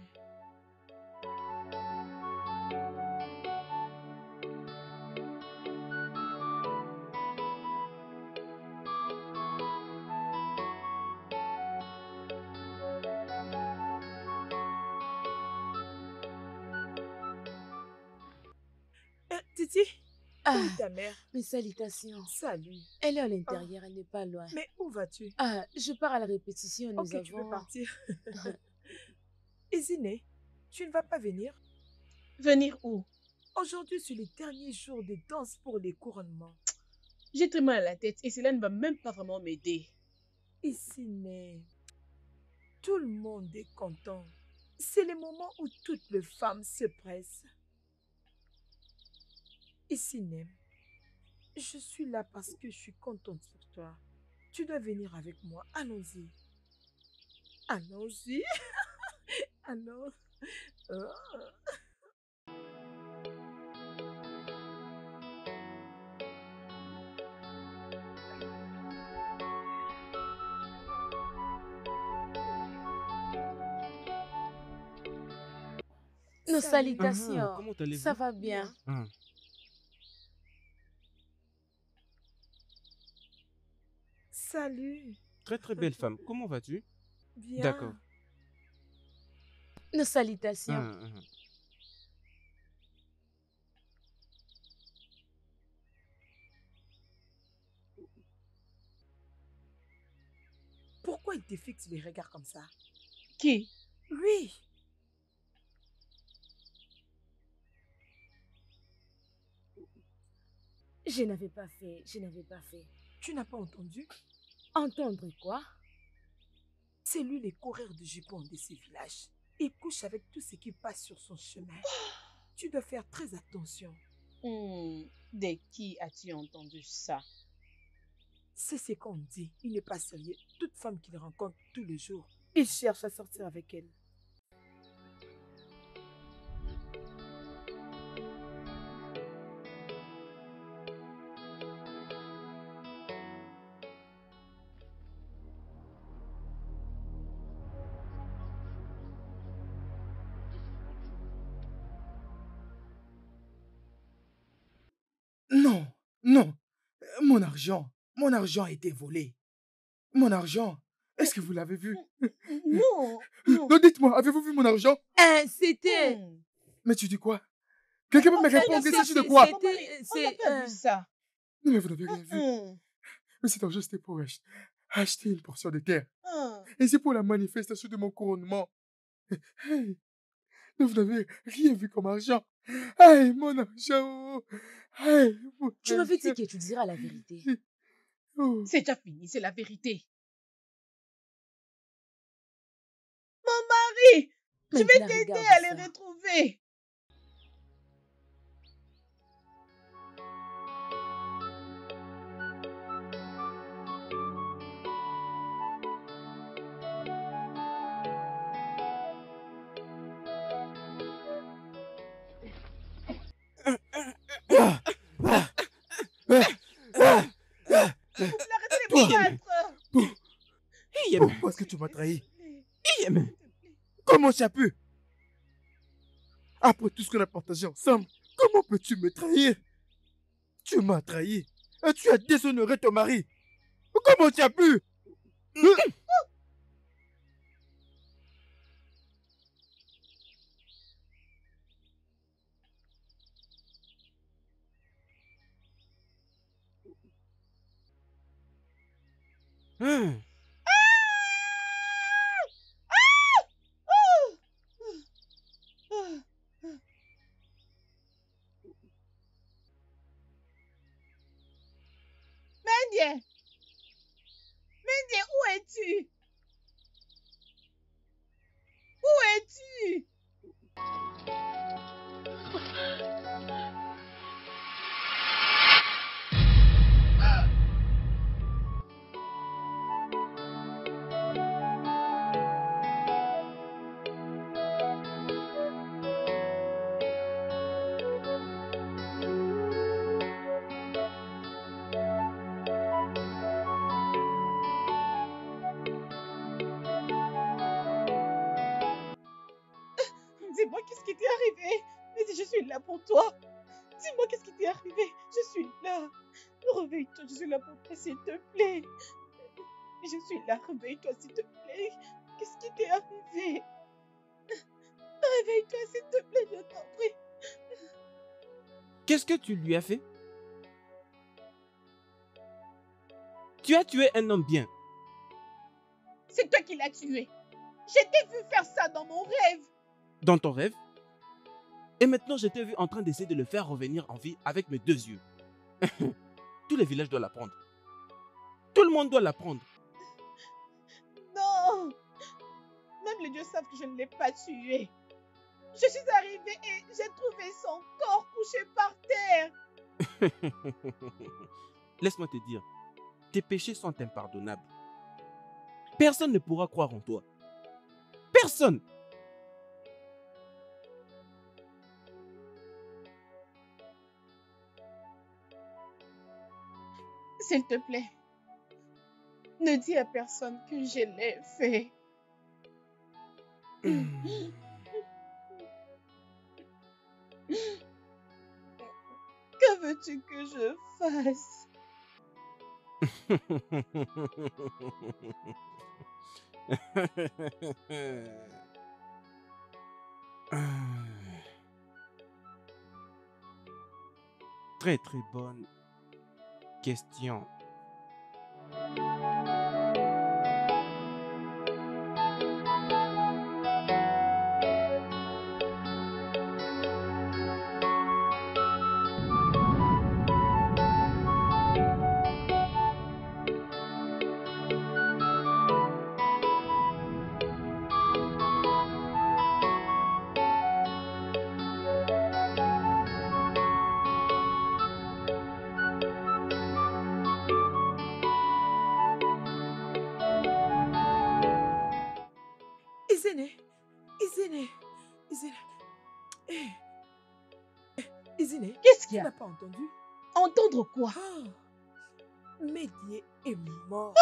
Euh, Titi, où Ah, est ta mère? mes salutations. Salut. Elle est à l'intérieur, elle n'est pas loin. Mais où vas-tu? Ah, je pars à la répétition, nous Ok, tu peux avons... partir. Isiné, tu ne vas pas venir? Venir où? Aujourd'hui, c'est le dernier jour de danse pour les couronnements. J'ai très mal à la tête et cela ne va même pas vraiment m'aider. Isiné, tout le monde est content. C'est le moment où toutes les femmes se pressent. Isiné, je suis là parce que je suis contente pour toi. Tu dois venir avec moi. Allons-y. Allons-y. Allons. Oh. Nos Salut. salutations. Ah, comment allez-vous? Ça va bien. Ah. Salut. Très très belle femme. Comment vas-tu? Bien. D'accord. Nos salutations. Ah, ah, ah. Pourquoi il te fixe les regards comme ça? Qui? Lui. Je n'avais pas fait, je n'avais pas fait. Tu n'as pas entendu? Entendre quoi? C'est lui le coureur de jupons de ces villages. Il couche avec tout ce qui passe sur son chemin. Tu dois faire très attention. Hmm, de qui as-tu entendu ça? C'est ce qu'on dit. Il n'est pas sérieux. Toute femme qu'il rencontre tous les jours, il cherche à sortir avec elle. Non, non. Euh, Mon argent, mon argent a été volé. Mon argent, est-ce que vous l'avez vu? Non, non. Non, dites-moi, avez-vous vu mon argent? Eh, c'était... Hmm. Mais tu dis quoi? Quelqu'un peut me répondre, il s'agit de quoi? C'était... On n'a C'est... pas euh, vu ça. Non, mais vous n'avez rien vu. Hmm, Mais cet argent, c'était pour ach- acheter une portion de terre. hmm. Et c'est pour la manifestation de mon couronnement. Hey, mais vous n'avez rien vu comme argent. Hey, mon argent. Hey, mon Tu m'avais dit argent. que tu diras la vérité. Oh. C'est déjà fini, c'est la vérité. Mon mari, je vais Maintenant, t'aider regarde à les ça. retrouver. Vous l'arrêtez de Toi. me battre. Iyeme. Pourquoi est-ce que tu m'as trahi? Iyeme. Comment tu as pu? Après tout ce qu'on a partagé ensemble, comment peux-tu me trahir? Tu m'as trahi. Et tu as déshonoré ton mari. Comment tu as pu? Ah. Mendier, Mendier, où es-tu? Où es-tu? là pour toi. Dis-moi qu'est-ce qui t'est arrivé. Je suis là. Réveille-toi, je suis là pour toi, s'il te plaît. Je suis là, réveille-toi, s'il te plaît. Qu'est-ce qui t'est arrivé? Réveille-toi, s'il te plaît, je t'en prie. Qu'est-ce que tu lui as fait? Tu as tué un homme bien. C'est toi qui l'as tué. Je t'ai vu faire ça dans mon rêve. Dans ton rêve? Et maintenant, je t'ai vu en train d'essayer de le faire revenir en vie avec mes deux yeux. Tous les villages doivent l'apprendre. Tout le monde doit l'apprendre. Non. Même les dieux savent que je ne l'ai pas tué. Je suis arrivée et j'ai trouvé son corps couché par terre. Laisse-moi te dire, tes péchés sont impardonnables. Personne ne pourra croire en toi. Personne. S'il te plaît, ne dis à personne que je l'ai fait. Que veux-tu que je fasse? Très très bonne question. Izine, Izine, Izine. Eh, eh, Izine, Qu'est-ce qu'il tu y a? n'as pas entendu? Entendre quoi? Ah, Médié est mort.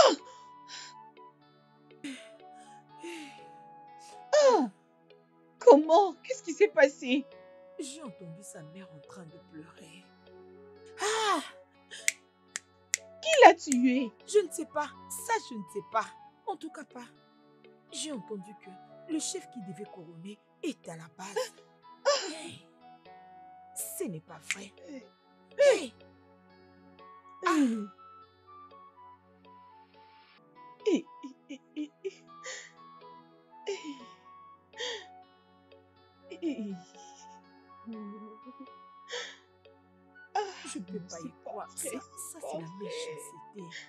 Ah! Comment? Qu'est-ce qui s'est passé? J'ai entendu sa mère en train de pleurer. Ah, Qui l'a tué? je ne sais pas. Ça, je ne sais pas. En tout cas pas. J'ai entendu que le chef qui devait couronner est à la base. Hey, ce n'est pas vrai. Hey. Ah. Eh, eh, eh, eh, eh. Eh, eh. Ah, Je ne peux pas y c'est pas croire. Ça, vrai, ça pas c'est la vrai. méchanceté.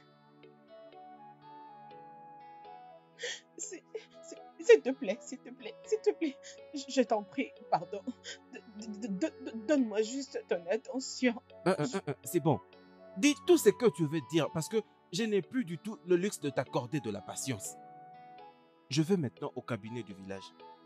C'est- c'est- S'il te plaît, s'il te plaît, s'il te plaît, je, je t'en prie, pardon. D- d- d- d- Donne-moi juste ton attention. Euh, euh, euh, euh, C'est bon. Dis tout ce que tu veux dire parce que je n'ai plus du tout le luxe de t'accorder de la patience. Je vais maintenant au cabinet du village.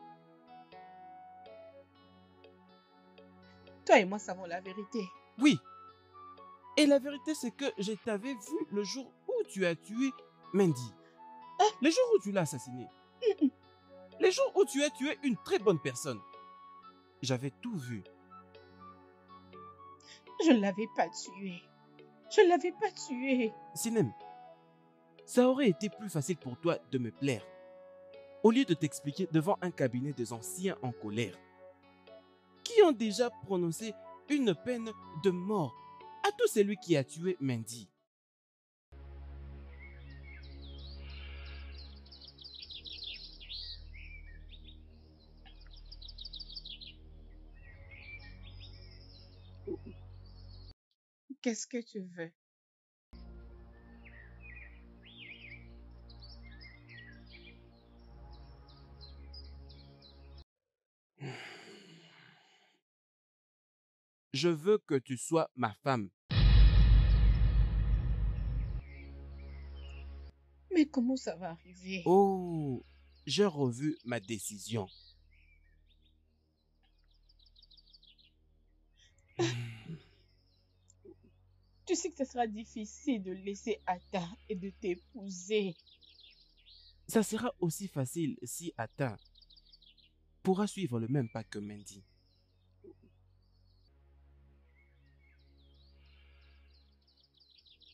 Toi et moi savons la vérité. Oui. Et la vérité, c'est que je t'avais vu le jour où tu as tué Mendy. Ah. Le jour où tu l'as assassiné. Mm, mm. Le jour où tu as tué une très bonne personne. J'avais tout vu. Je ne l'avais pas tué. Je ne l'avais pas tué. Sinem, ça aurait été plus facile pour toi de me plaire. Au lieu de t'expliquer devant un cabinet des anciens en colère, qui ont déjà prononcé une peine de mort à tout celui qui a tué Mendy. Qu'est-ce que tu veux? Je veux que tu sois ma femme. Mais comment ça va arriver? Oh, j'ai revu ma décision. Tu sais que ce sera difficile de laisser Atta et de t'épouser. Ça sera aussi facile si Atta pourra suivre le même pas que Mendy.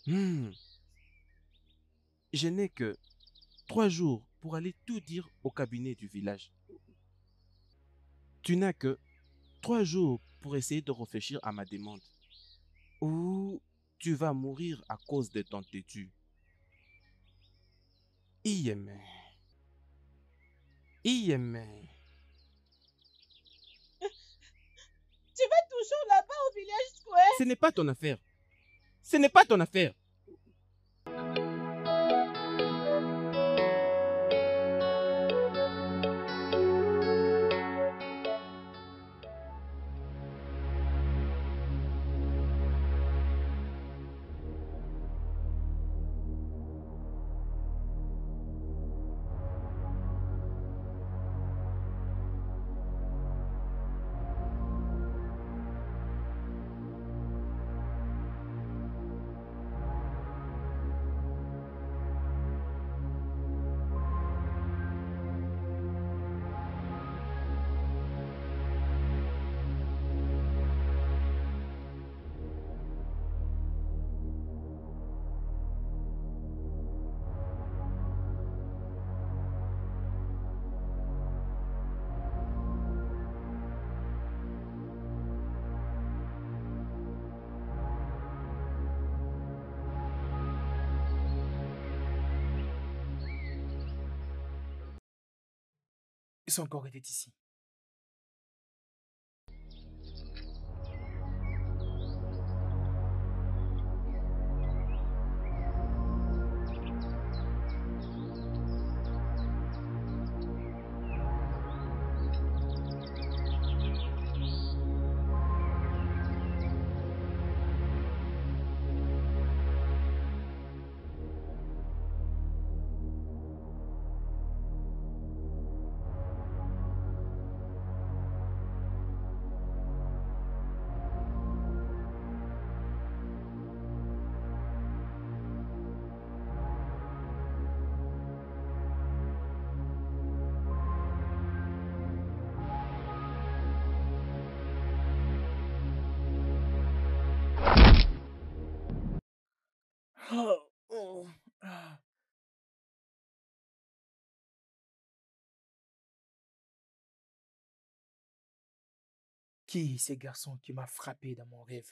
Hmm. Je n'ai que trois jours pour aller tout dire au cabinet du village. Tu n'as que trois jours pour essayer de réfléchir à ma demande. Ou tu vas mourir à cause de ton têtu. Iyeme. Iyeme. Tu vas toujours là-bas au village square. Ce n'est pas ton affaire. Ce n'est pas ton affaire. Son corps était ici. Oh, oh, ah. Qui est ce garçon qui m'a frappé dans mon rêve?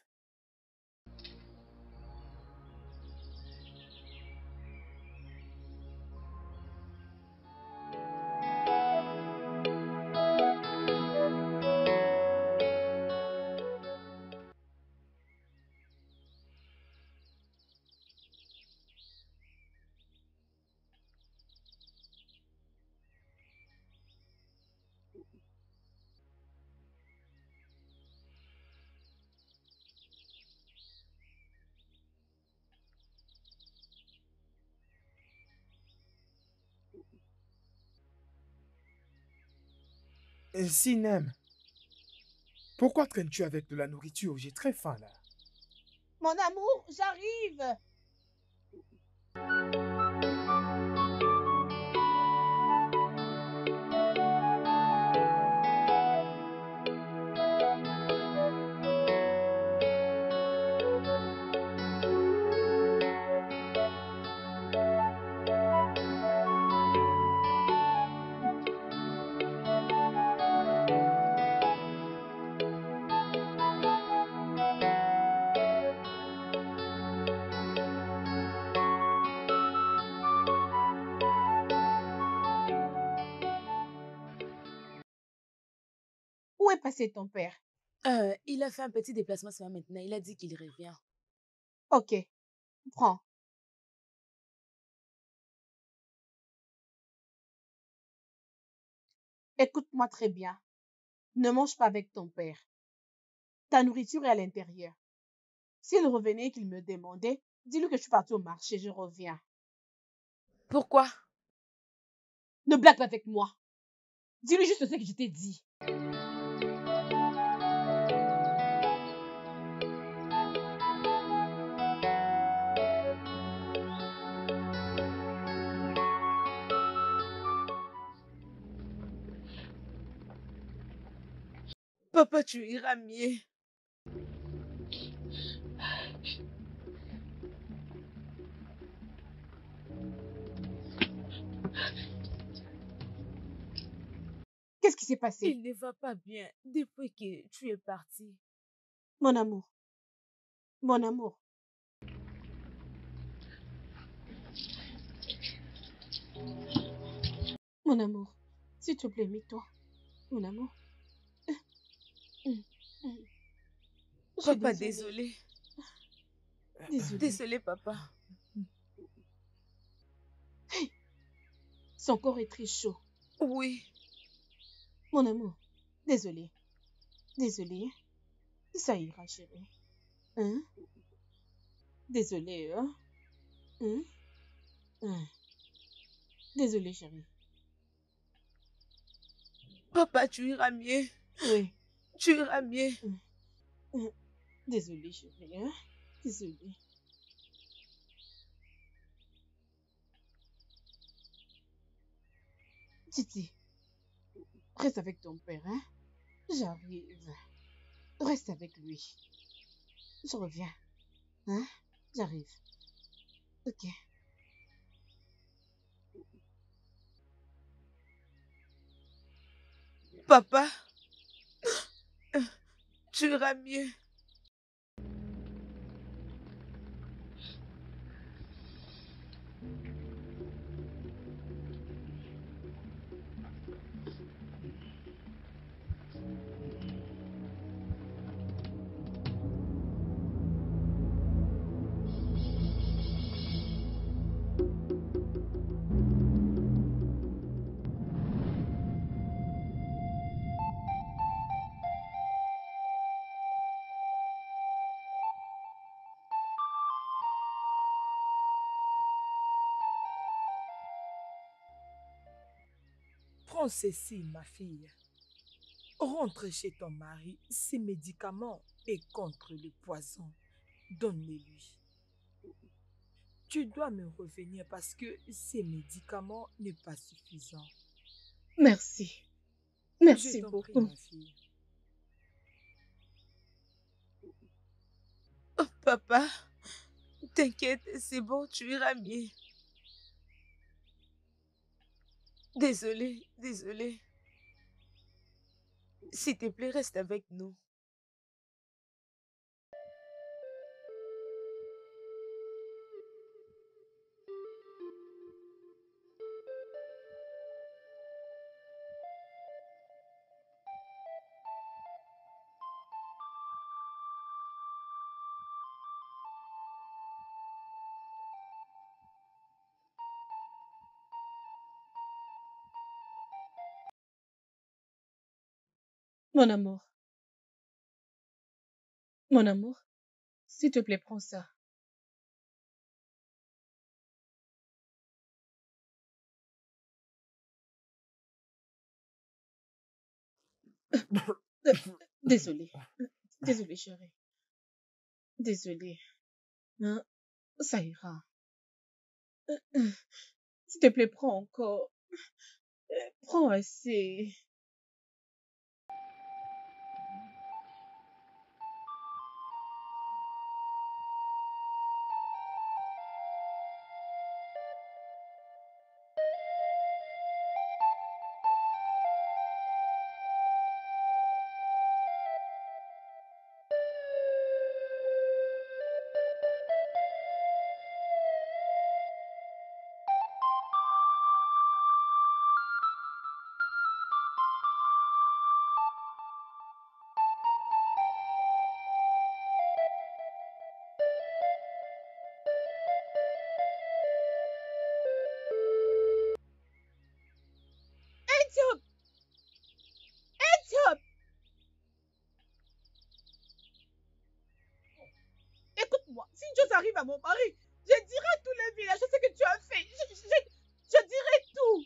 Euh, Sinem, pourquoi traînes-tu avec de la nourriture? J'ai très faim là. Mon amour, j'arrive. Où est passé ton père? Euh, il a fait un petit déplacement ce matin maintenant. Il a dit qu'il revient. Ok, prends. Écoute-moi très bien. Ne mange pas avec ton père. Ta nourriture est à l'intérieur. S'il revenait et qu'il me demandait, dis-lui que je suis partie au marché, je reviens. Pourquoi? Ne blague pas avec moi. Dis-lui juste ce que je t'ai dit. Papa, tu iras mieux. Qu'est-ce qui s'est passé? Il ne va pas bien depuis que tu es parti. Mon amour. Mon amour. Mon amour. S'il te plaît, mets-toi. Mon amour. Je suis Papa, désolée. désolé. Désolée. Désolé, papa. Hey, son corps est très chaud. Oui. Mon amour. Désolée. Désolée. Ça ira, chérie. Hein? Désolée, hein? Hein? Hein? Désolée, chérie. Papa, tu iras mieux. Oui. Tu iras mieux. Hein? Désolée, chérie, hein? Désolée. Titi, reste avec ton père, hein? J'arrive. Reste avec lui. Je reviens. Hein? J'arrive. Ok. Papa, tu iras mieux. Prends ceci, ma fille. Rentre chez ton mari. Ces médicaments et contre le poison. Donne-les-lui. Tu dois me revenir parce que ces médicaments n'est pas suffisant. Merci. Je Merci t'en prie, beaucoup. ma fille. Oh, papa, t'inquiète, c'est bon, tu iras mieux. Désolé, désolé. S'il te plaît, reste avec nous. Mon amour. Mon amour, s'il te plaît, prends ça. Euh, Désolée. Désolée, chérie. Désolée. Hein? Ça ira. Euh, euh, S'il te plaît, prends encore. Euh, Prends assez. Diop! Diop! Écoute-moi, si une chose arrive à mon mari, je dirai à tous les villages ce que tu as fait. Je, je, je, je dirai tout.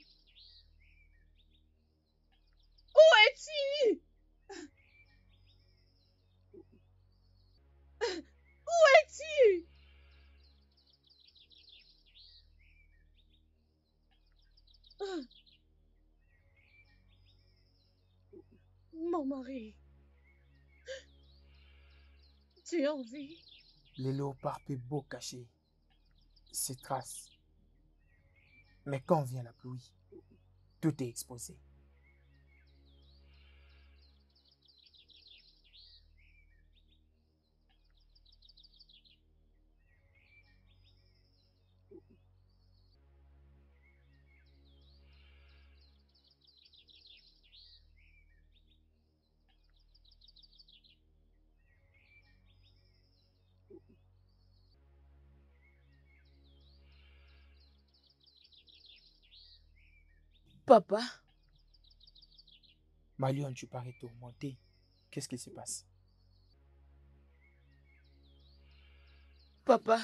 Où es-tu? Où es-tu? Mon mari, tu es en vie? Les léopards peuvent beau cacher ses traces, mais quand vient la pluie, tout est exposé. Papa, Malion, tu parais tourmentée. Qu'est-ce qui se passe? papa,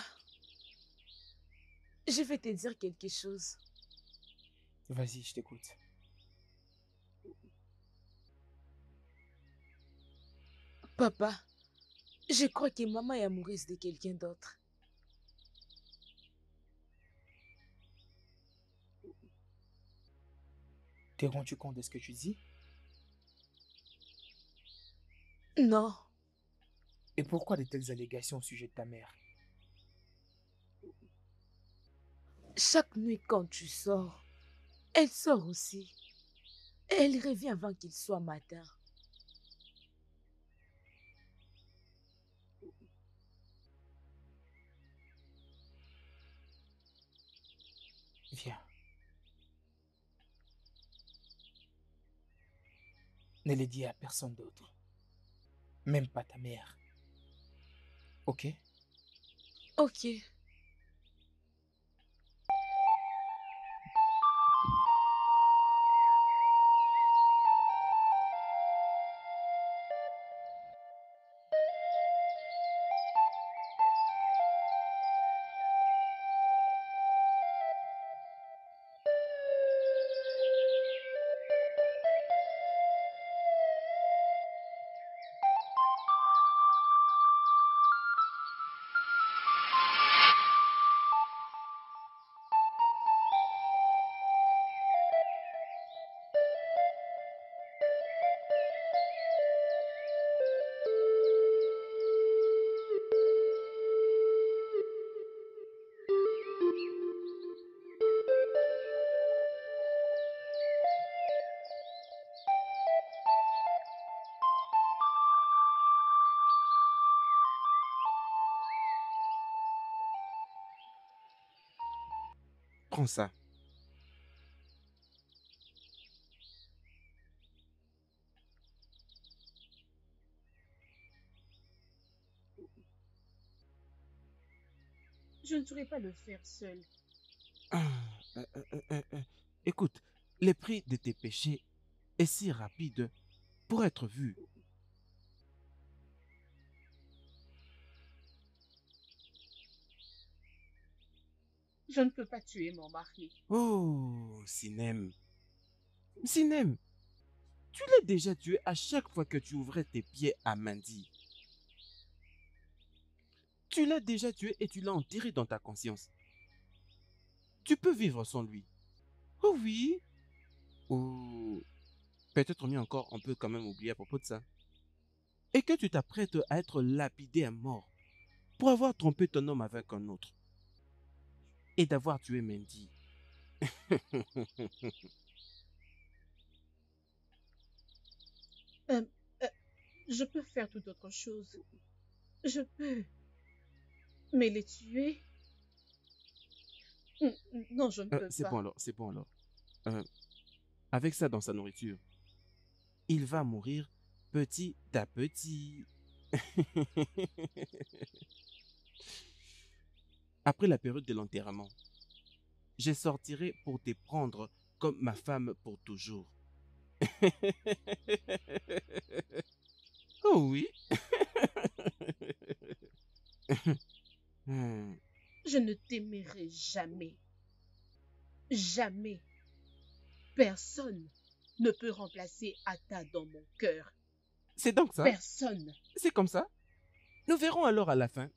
je vais te dire quelque chose. Vas-y, je t'écoute. Papa, je crois que maman est amoureuse de quelqu'un d'autre. T'es rendu compte de ce que tu dis? Non, Et pourquoi de telles allégations au sujet de ta mère? chaque nuit quand tu sors, elle sort aussi. Elle revient avant qu'il soit matin. Viens. Ne le dis à personne d'autre. Même pas ta mère. Ok? Ok. Prends ça. Je ne saurais pas le faire seul. Ah, euh, euh, euh, euh, euh. Écoute, le prix de tes péchés est si rapide pour être vu. Je ne peux pas tuer mon mari. Oh, Sinem. Sinem, tu l'as déjà tué à chaque fois que tu ouvrais tes pieds à Mandy. Tu l'as déjà tué et tu l'as enterré dans ta conscience. Tu peux vivre sans lui. Oh oui. Ou peut-être mieux encore, on peut quand même oublier à propos de ça. Et que tu t'apprêtes à être lapidé à mort pour avoir trompé ton homme avec un autre. Et d'avoir tué Mandy. Euh, euh, je peux faire toute autre chose. Je peux. Mais les tuer? Mm, mm, Non, je ne Euh, peux c'est pas. bon alors, c'est bon alors. Euh, avec ça dans sa nourriture, il va mourir petit à petit. Après la période de l'enterrement, je sortirai pour te prendre comme ma femme pour toujours. Oh oui. Hmm. Je ne t'aimerai jamais. Jamais. Personne ne peut remplacer Atta dans mon cœur. C'est donc ça? Personne. C'est comme ça? Nous verrons alors à la fin.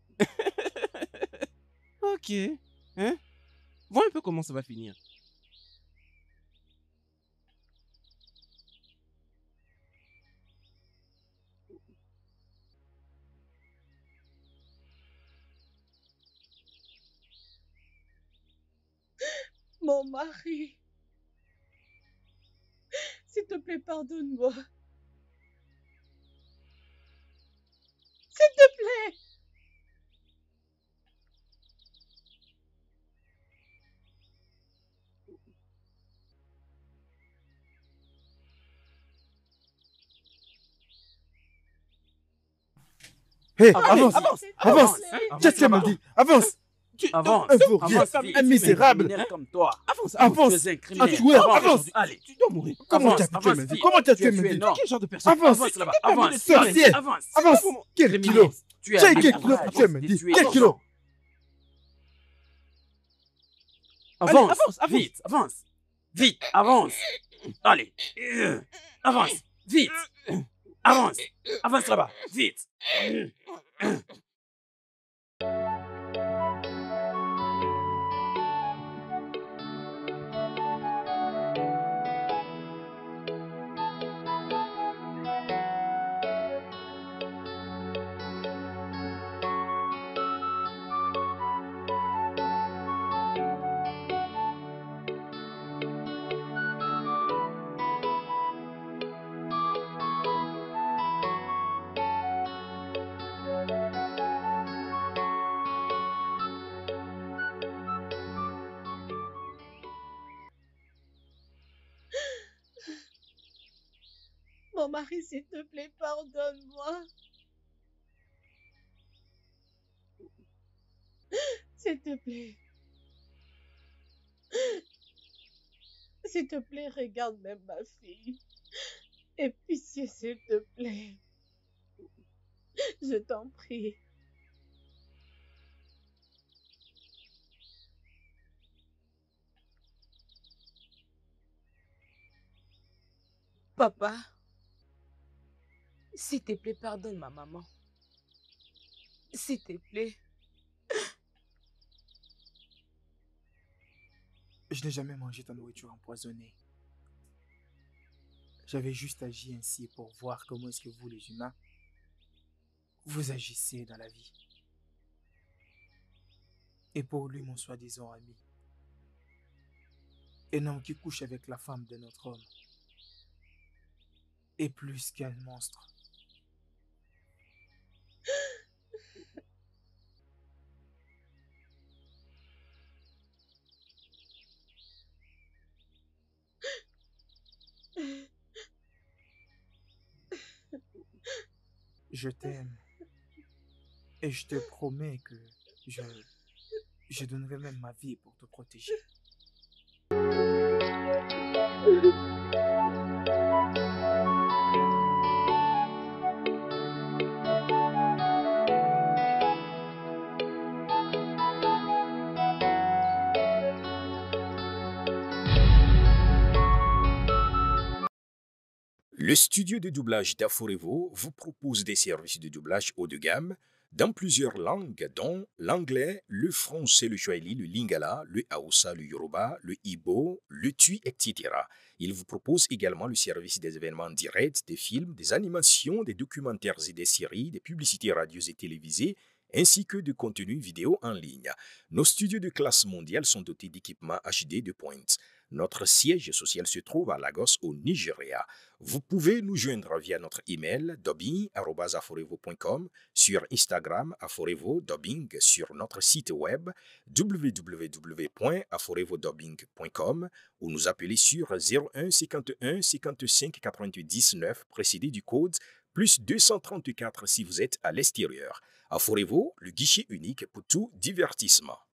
Ok. Hein? Vois un peu comment ça va finir. Mon mari. S'il te plaît, pardonne-moi. S'il te plaît. Hé, Allez, avance, allez, avance, s'il te avance. plaît. Qu'est-ce qu'elle m'a dit? Avance. Tu... Avance, un vaurien, avance, un vite. misérable. Un criminel comme toi. Avance, Tu avance. es un Un criminel. tueur, Avance, avance. allez. Tu dois mourir. Avance, Comment tu as tué avance, ma vie? vite. Comment tu as Tu as tué ma tué vie? non. Quel genre de personne? Avance Avance là-bas, avance. avance. Sorcier. Avance. Avance. Quel Criminel. kilo? Tu as Quel le kilo courage tu as me de dit? tuer Quel les kilo? gens. Avance, Allez, avance, avance. vite, avance. Vite, avance. Allez. Euh, Avance, vite. Avance. Avance là-bas, vite. Mon mari, s'il te plaît, pardonne-moi. S'il te plaît. S'il te plaît, regarde même ma fille. Aie pitié, s'il te plaît. Je t'en prie. Papa, s'il te plaît, pardonne ma maman. S'il te plaît. Je n'ai jamais mangé ta nourriture empoisonnée. J'avais juste agi ainsi pour voir comment est-ce que vous, les humains, vous agissez dans la vie. Et pour lui, mon soi-disant ami, un homme qui couche avec la femme de notre homme est plus qu'un monstre. Je t'aime et je te promets que je, je donnerai même ma vie pour te protéger. Le studio de doublage d'Aforevo vous propose des services de doublage haut de gamme dans plusieurs langues, dont l'anglais, le français, le swahili, le lingala, le hausa, le yoruba, le ibo, le tui, et cetera. Il vous propose également le service des événements directs, des films, des animations, des documentaires et des séries, des publicités radio et télévisées, ainsi que de contenus vidéo en ligne. Nos studios de classe mondiale sont dotés d'équipements H D de pointe. Notre siège social se trouve à Lagos, au Nigeria. Vous pouvez nous joindre via notre email dubbing arobase aforevo point com, sur Instagram aforevo dubbing, sur notre site web w w w point aforevo dubbing point com ou nous appeler sur zéro un cinquante et un cinquante-cinq quatre-vingt-dix neuf précédé du code plus deux cent trente-quatre si vous êtes à l'extérieur. Aforevo, le guichet unique pour tout divertissement.